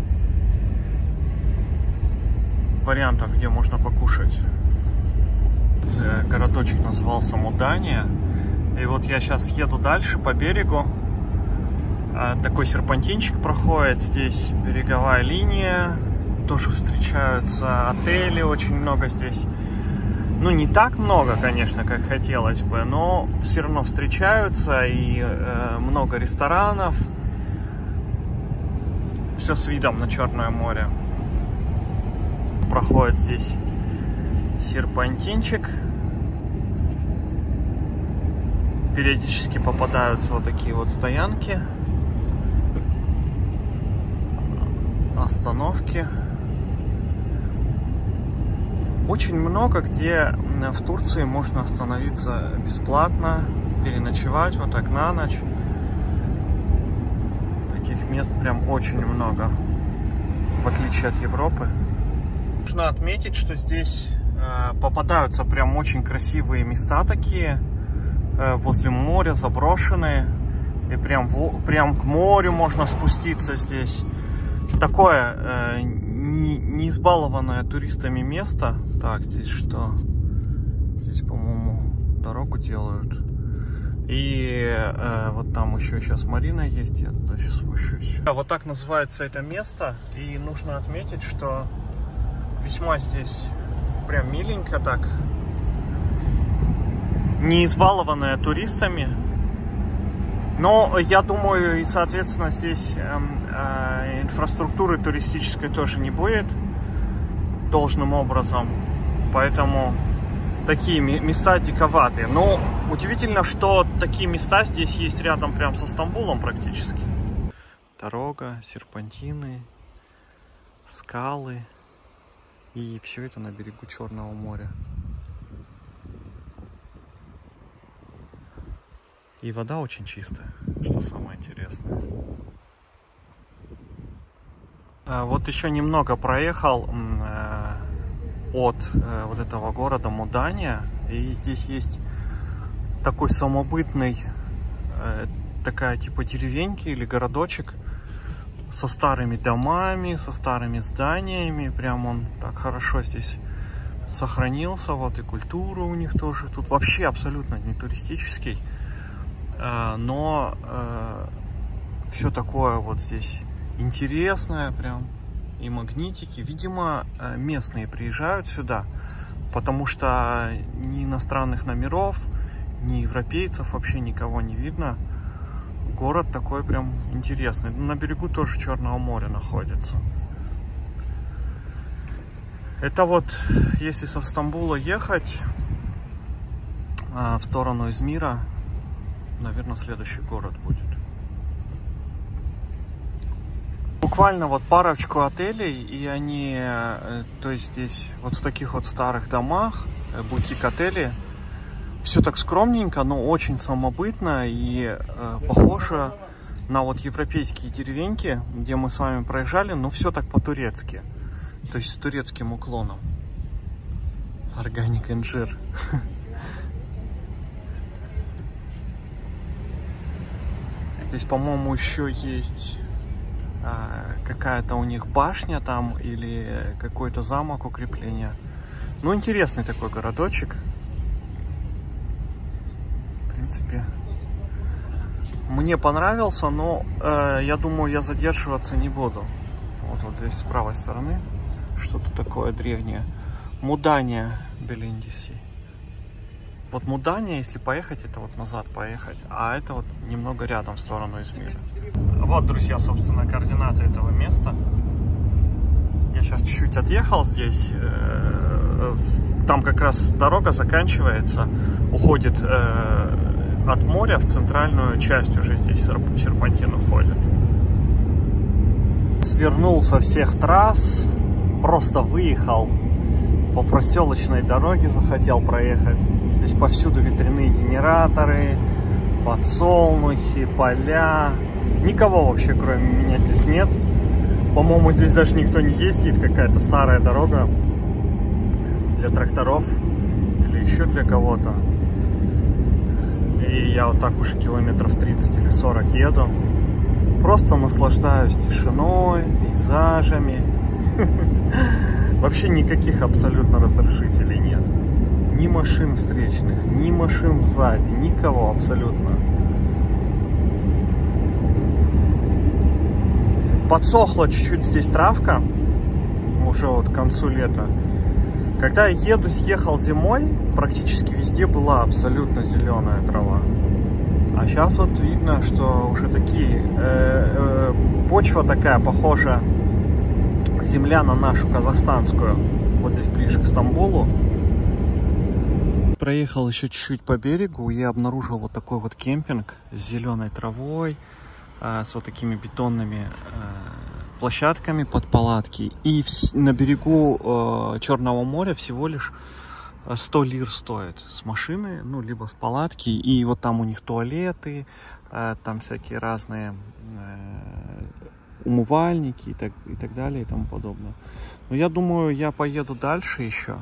вариантов, где можно покушать. Городочек назывался Мудания. И вот я сейчас еду дальше по берегу. Такой серпантинчик проходит. Здесь береговая линия. Тоже встречаются отели. Очень много здесь. Ну, не так много, конечно, как хотелось бы. Но все равно встречаются. И э, много ресторанов. Все с видом на Черное море. Проходит здесь серпантинчик. Периодически попадаются вот такие вот стоянки, остановки. Очень много где в Турции можно остановиться бесплатно, переночевать вот так на ночь. Таких мест прям очень много, в отличие от Европы. Нужно отметить, что здесь э, попадаются прям очень красивые места такие, э, возле моря, заброшенные. И прям, в, прям к морю можно спуститься здесь. Такое э, не, не избалованное туристами место. Так, здесь что? Здесь, по-моему, дорогу делают. И э, вот там еще сейчас марина есть, я туда сейчас спущусь. А вот так называется это место. И нужно отметить, что весьма здесь прям миленько так, не избалованная туристами. Но я думаю, и соответственно здесь э, э, инфраструктуры туристической тоже не будет должным образом. Поэтому такие места диковатые. Но удивительно, что такие места здесь есть рядом прям со Стамбулом практически. Дорога, серпантины, скалы. И все это на берегу Черного моря. И вода очень чистая, что самое интересное. А вот еще немного проехал э, от э, вот этого города Мудания. И здесь есть такой самобытный, э, такая типа деревеньки или городочек. Со старыми домами, со старыми зданиями. Прям он так хорошо здесь сохранился. Вот и культура у них тоже. Тут вообще абсолютно не туристический. Но все такое вот здесь интересное прям. И магнитики. Видимо, местные приезжают сюда. Потому что ни иностранных номеров, ни европейцев вообще никого не видно. Город такой прям интересный. На берегу тоже Черного моря находится. Это вот, если со Стамбула ехать а, в сторону Измира, наверное, следующий город будет. Буквально вот парочку отелей, и они, то есть здесь вот в таких вот старых домах, бутик-отели. Все так скромненько, но очень самобытно и э, похоже на вот европейские деревеньки, где мы с вами проезжали, но все так по-турецки. То есть с турецким уклоном. Органик инжир. Здесь, по-моему, еще есть э, какая-то у них башня там или какой-то замок укрепления. Ну, интересный такой городочек. В принципе, мне понравился, но э, я думаю, я задерживаться не буду. Вот, вот здесь с правой стороны что-то такое древнее. Мудания Белиндиси. Вот Мудания, если поехать, это вот назад поехать, а это вот немного рядом, в сторону Измира. Вот, друзья, собственно, координаты этого места. Я сейчас чуть-чуть отъехал здесь. Там как раз дорога заканчивается, уходит э, от моря в центральную часть, уже здесь серпантин уходит. Свернул со всех трасс, просто выехал по проселочной дороге, захотел проехать. Здесь повсюду ветряные генераторы, подсолнухи, поля. Никого вообще, кроме меня, здесь нет. По-моему, здесь даже никто не ездит. Какая-то старая дорога для тракторов или еще для кого-то. И я вот так уже километров тридцать или сорок еду. Просто наслаждаюсь тишиной, пейзажами. Вообще никаких абсолютно раздражителей нет. Ни машин встречных, ни машин сзади, никого абсолютно. Подсохла чуть-чуть здесь травка, уже вот к концу лета. Когда я еду, ехал зимой, практически везде была абсолютно зеленая трава. А сейчас вот видно, что уже такие, э, э, почва такая похожа, земля на нашу казахстанскую, вот здесь ближе к Стамбулу. Проехал еще чуть-чуть по берегу и обнаружил вот такой вот кемпинг с зеленой травой, с вот такими бетонными э, площадками под палатки. И в, на берегу э, Черного моря всего лишь сто лир стоит с машины, ну, либо с палатки. И вот там у них туалеты, э, там всякие разные э, умывальники и так, и так далее и тому подобное. Но я думаю, я поеду дальше еще.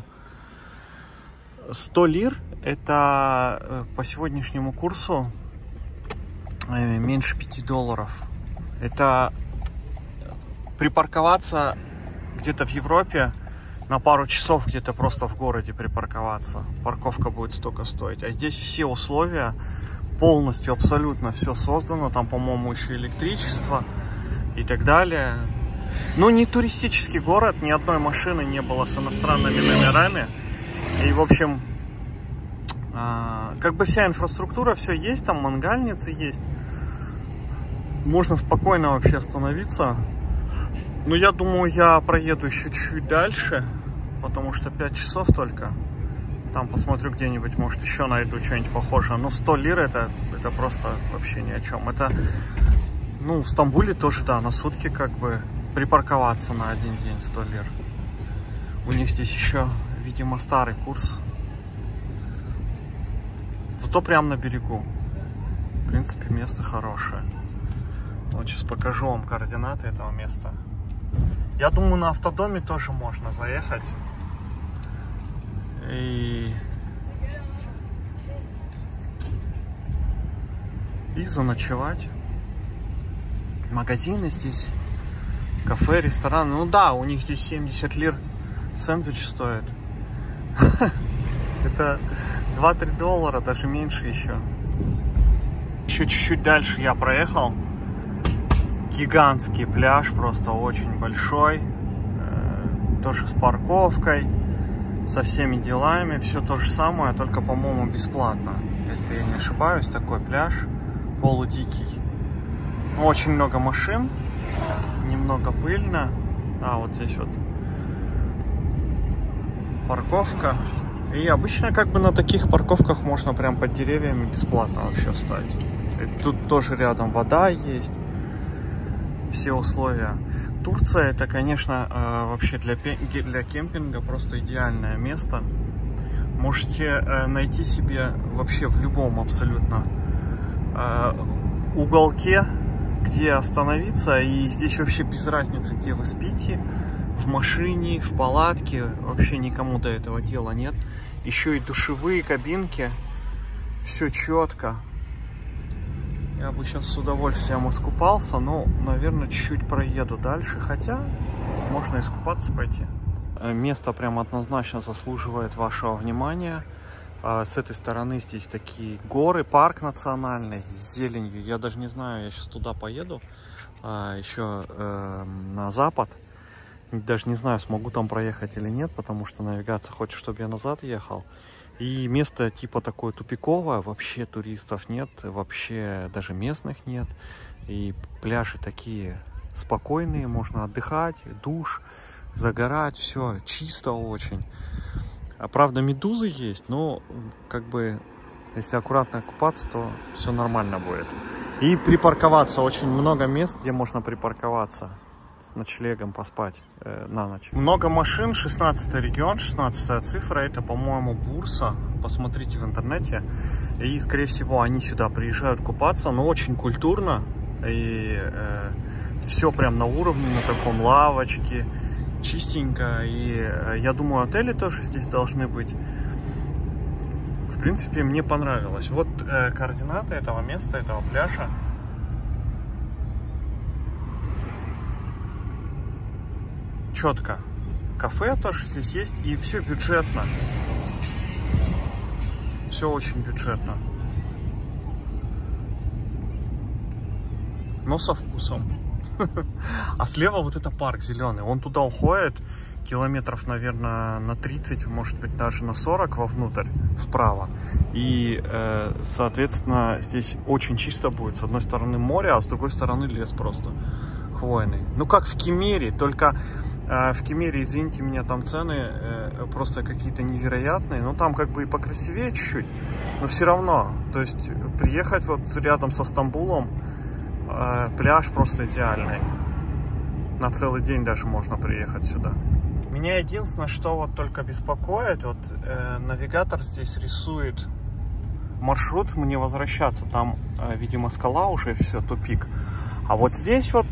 сто лир это э, по сегодняшнему курсу меньше пяти долларов. Это припарковаться где-то в Европе на пару часов, где-то просто в городе припарковаться. Парковка будет столько стоить. А здесь все условия, полностью, абсолютно все создано. Там, по-моему, еще электричество и так далее. Ну, не туристический город, ни одной машины не было с иностранными номерами. И, в общем, как бы вся инфраструктура, все есть, там мангальницы есть. Можно спокойно вообще остановиться. Но я думаю, я проеду еще чуть-чуть дальше, потому что пять часов только. Там посмотрю где-нибудь, может, еще найду что-нибудь похожее. Но сто лир это, это просто вообще ни о чем. Это, ну, в Стамбуле тоже, да, на сутки как бы припарковаться на один день сто лир. У них здесь еще, видимо, старый курс. Зато прямо на берегу. В принципе, место хорошее. Вот сейчас покажу вам координаты этого места. Я думаю, на автодоме тоже можно заехать. И, и заночевать. Магазины здесь, кафе, рестораны. Ну да, у них здесь семьдесят лир сэндвич стоит. Это два-три доллара, даже меньше еще. Еще чуть-чуть дальше я проехал. Гигантский пляж, просто очень большой. Э, тоже с парковкой, со всеми делами. Все то же самое, только, по-моему, бесплатно. Если я не ошибаюсь, такой пляж полудикий. Очень много машин, немного пыльно. А, вот здесь вот парковка. И обычно как бы на таких парковках можно прям под деревьями бесплатно вообще встать. И тут тоже рядом вода есть. Все условия. Турция это, конечно, вообще для, для кемпинга просто идеальное место. Можете найти себе вообще в любом абсолютно уголке, где остановиться. И здесь вообще без разницы, где вы спите. В машине, в палатке. Вообще никому до этого дела нет. Еще и душевые кабинки. Все четко. Я бы сейчас с удовольствием искупался, но, наверное, чуть-чуть проеду дальше. Хотя, можно искупаться пойти. Место прям однозначно заслуживает вашего внимания. С этой стороны здесь такие горы, парк национальный с зеленью. Я даже не знаю, я сейчас туда поеду, еще на запад. Даже не знаю, смогу там проехать или нет, потому что навигация хочет, чтобы я назад ехал. И место типа такое тупиковое, вообще туристов нет, вообще даже местных нет. И пляжи такие спокойные, можно отдыхать, душ, загорать, все чисто очень. А правда медузы есть, но как бы если аккуратно купаться, то все нормально будет. И припарковаться, очень много мест, где можно припарковаться. С ночлегом поспать э, на ночь. Много машин, шестнадцатый регион, шестнадцатая цифра, это, по-моему, Бурса. Посмотрите в интернете. И, скорее всего, они сюда приезжают купаться, но очень культурно. И э, все прям на уровне, на таком лавочке, чистенько. И э, я думаю, отели тоже здесь должны быть. В принципе, мне понравилось. Вот э, координаты этого места, этого пляжа. Четко. Кафе тоже здесь есть, и все бюджетно. Все очень бюджетно. Но со вкусом. А слева вот это парк зеленый. Он туда уходит километров, наверное, на тридцать, может быть, даже на сорок вовнутрь, вправо. И, э, соответственно, здесь очень чисто будет. С одной стороны море, а с другой стороны лес просто хвойный. Ну, как в Кемере, только э, в Кемере, извините меня, там цены э, просто какие-то невероятные. Ну, там как бы и покрасивее чуть-чуть, но все равно. То есть приехать вот рядом со Стамбулом, э, пляж просто идеальный. На целый день даже можно приехать сюда. Меня единственное, что вот только беспокоит, вот э, навигатор здесь рисует маршрут мне возвращаться. Там, э, видимо, скала уже, все, тупик. А вот здесь вот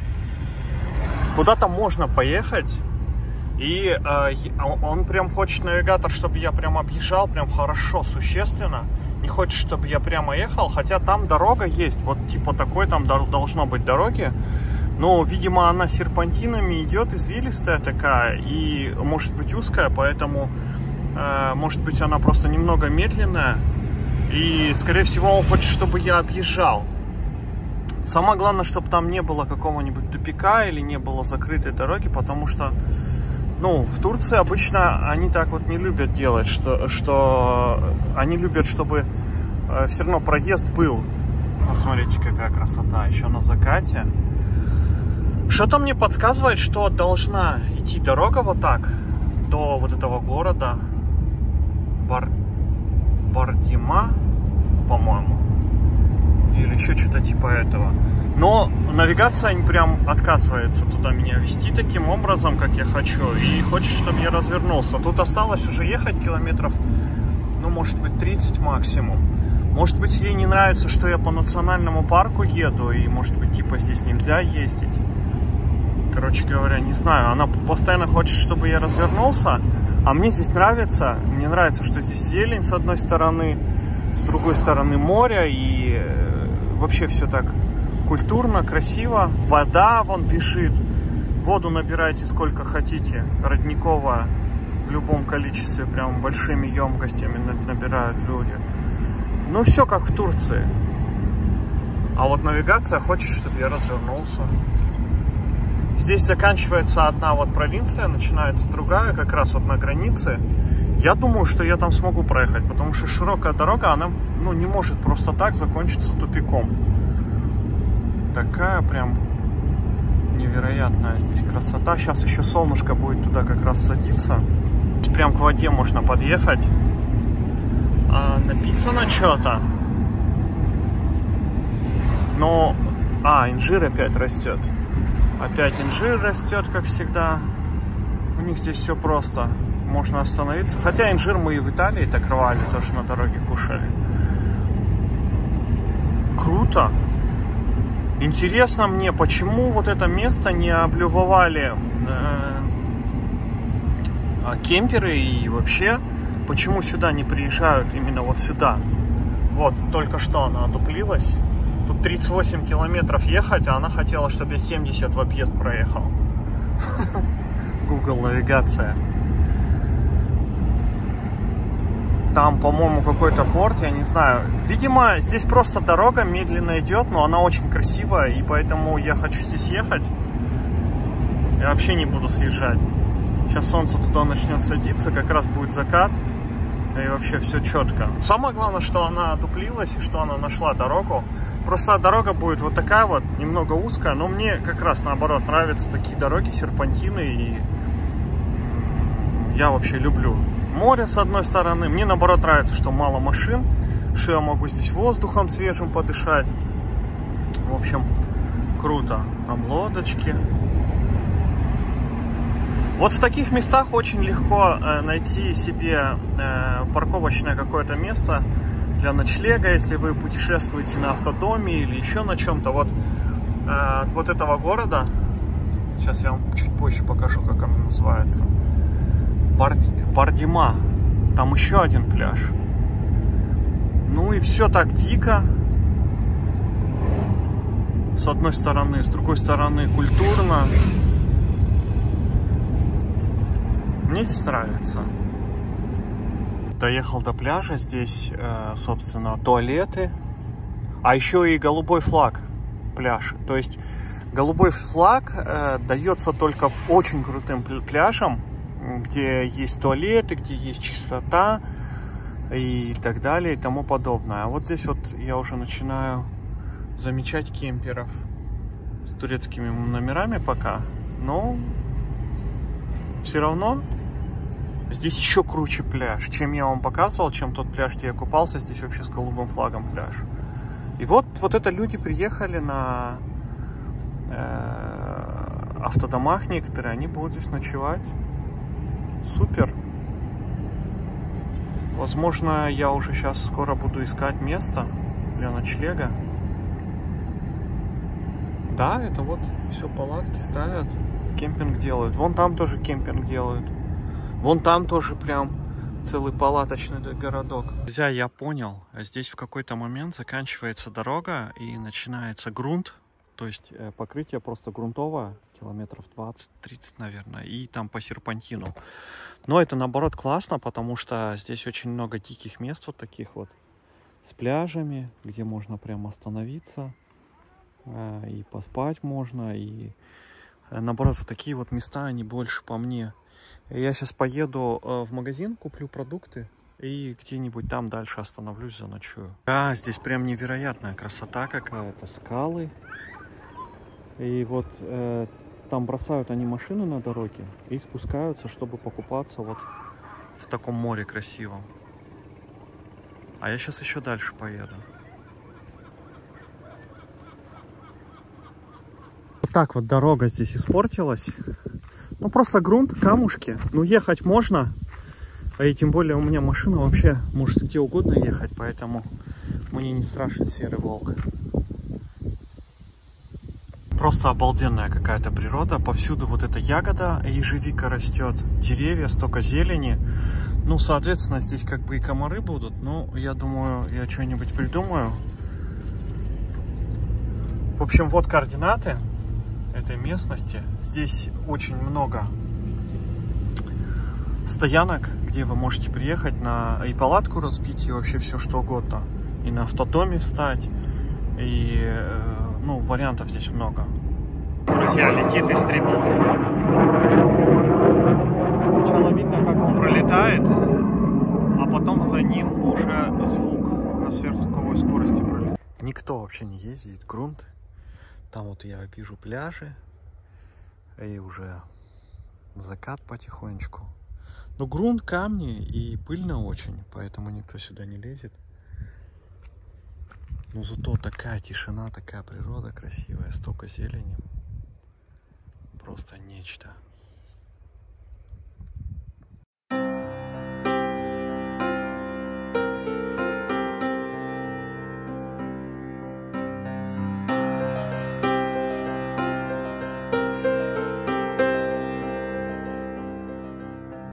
куда-то можно поехать. И э, он прям хочет, навигатор, чтобы я прям объезжал, прям хорошо, существенно. Не хочет, чтобы я прямо ехал, хотя там дорога есть. Вот типа такой там должно быть дороги. Но, видимо, она серпантинами идет, извилистая такая, и может быть узкая, поэтому, э, может быть, она просто немного медленная. И, скорее всего, он хочет, чтобы я объезжал. Самое главное, чтобы там не было какого-нибудь тупика или не было закрытой дороги, потому что, ну, в Турции обычно они так вот не любят делать, что, что они любят, чтобы э, все равно проезд был. Посмотрите, какая красота, еще на закате. Что-то мне подсказывает, что должна идти дорога вот так до вот этого города Бар... Бардима, по-моему, или еще что-то типа этого. Но навигация прям отказывается туда меня вести таким образом, как я хочу, и хочет, чтобы я развернулся. Тут осталось уже ехать километров, ну, может быть, тридцать максимум. Может быть, ей не нравится, что я по национальному парку еду, и, может быть, типа здесь нельзя ездить. Короче говоря, не знаю, она постоянно хочет, чтобы я развернулся, а мне здесь нравится, мне нравится, что здесь зелень с одной стороны, с другой стороны море, и вообще все так культурно, красиво, вода вон бежит, воду набирайте сколько хотите, родниковая, в любом количестве, прям большими емкостями набирают люди. Ну все как в Турции, а вот навигация хочет, чтобы я развернулся. Здесь заканчивается одна вот провинция, начинается другая, как раз вот на границе. Я думаю, что я там смогу проехать, потому что широкая дорога, она, ну, не может просто так закончиться тупиком. Такая прям невероятная здесь красота. Сейчас еще солнышко будет туда как раз садиться. Прям к воде можно подъехать. А, написано что-то. Но... А, инжир опять растет. Опять инжир растет, как всегда. У них здесь все просто. Можно остановиться. Хотя инжир мы и в Италии так рвали, тоже на дороге кушали. Круто. Интересно мне, почему вот это место не облюбовали э, кемперы и вообще, почему сюда не приезжают именно вот сюда. Вот, только что она отуплилась. Тут тридцать восемь километров ехать, а она хотела, чтобы я семьдесят в объезд проехал. Google навигация. Там, по-моему, какой-то порт, я не знаю. Видимо, здесь просто дорога медленно идет, но она очень красивая, и поэтому я хочу здесь ехать. Я вообще не буду съезжать. Сейчас солнце туда начнет садиться, как раз будет закат. И вообще все четко. Самое главное, что она отуплилась и что она нашла дорогу. Просто дорога будет вот такая вот, немного узкая, но мне как раз наоборот нравятся такие дороги, серпантины, и я вообще люблю море с одной стороны. Мне наоборот нравится, что мало машин, что я могу здесь воздухом свежим подышать. В общем, круто. Там лодочки. Вот в таких местах очень легко э, найти себе э, парковочное какое-то место, для ночлега, если вы путешествуете на автодоме или еще на чем-то. Вот э, от вот этого города, сейчас я вам чуть позже покажу, как он называется, Бар... Бардима, там еще один пляж. Ну и все так дико. С одной стороны, с другой стороны культурно. Мне здесь нравится. Доехал до пляжа, здесь, собственно, туалеты, а еще и голубой флаг пляж. То есть голубой флаг э, дается только очень крутым пляжам, где есть туалеты, где есть чистота и так далее и тому подобное. А вот здесь вот я уже начинаю замечать кемперов с турецкими номерами пока, но все равно здесь еще круче пляж, чем я вам показывал, чем тот пляж, где я купался. Здесь вообще с голубым флагом пляж. И вот, вот это люди приехали на э, автодомах некоторые, они будут здесь ночевать. Супер. Возможно, я уже сейчас скоро буду искать место для ночлега. Да, это вот все палатки ставят, кемпинг делают. Вон там тоже кемпинг делают. Вон там тоже прям целый палаточный городок. Друзья, я понял, здесь в какой-то момент заканчивается дорога и начинается грунт. То есть покрытие просто грунтовое, километров двадцать-тридцать, наверное, и там по серпантину. Но это наоборот классно, потому что здесь очень много диких мест вот таких вот с пляжами, где можно прямо остановиться и поспать можно. И наоборот, вот такие вот места, они больше по мне. Я сейчас поеду в магазин, куплю продукты и где-нибудь там дальше остановлюсь, заночую. Да, здесь прям невероятная красота какая-то, скалы. И вот э, там бросают они машину на дороге и спускаются, чтобы покупаться вот в таком море красивом. А я сейчас еще дальше поеду. Вот так вот дорога здесь испортилась. Ну, просто грунт, камушки. Ну, ехать можно. И тем более у меня машина вообще может где угодно ехать, поэтому мне не страшен серый волк. Просто обалденная какая-то природа. Повсюду вот эта ягода, ежевика растет, деревья, столько зелени. Ну, соответственно, здесь как бы и комары будут. Но я думаю, я что-нибудь придумаю. В общем, вот координаты этой местности. Здесь очень много стоянок, где вы можете приехать на и палатку разбить, и вообще все что угодно. И на автодоме встать. И ну, вариантов здесь много. Друзья, летит истребитель. Сначала видно, как он пролетает, а потом за ним уже звук на сверхзвуковой скорости пролетает. Никто вообще не ездит, грунт. Там вот я вижу пляжи, и уже закат потихонечку. Но грунт, камни и пыльно очень, поэтому никто сюда не лезет. Но зато такая тишина, такая природа красивая, столько зелени. Просто нечто.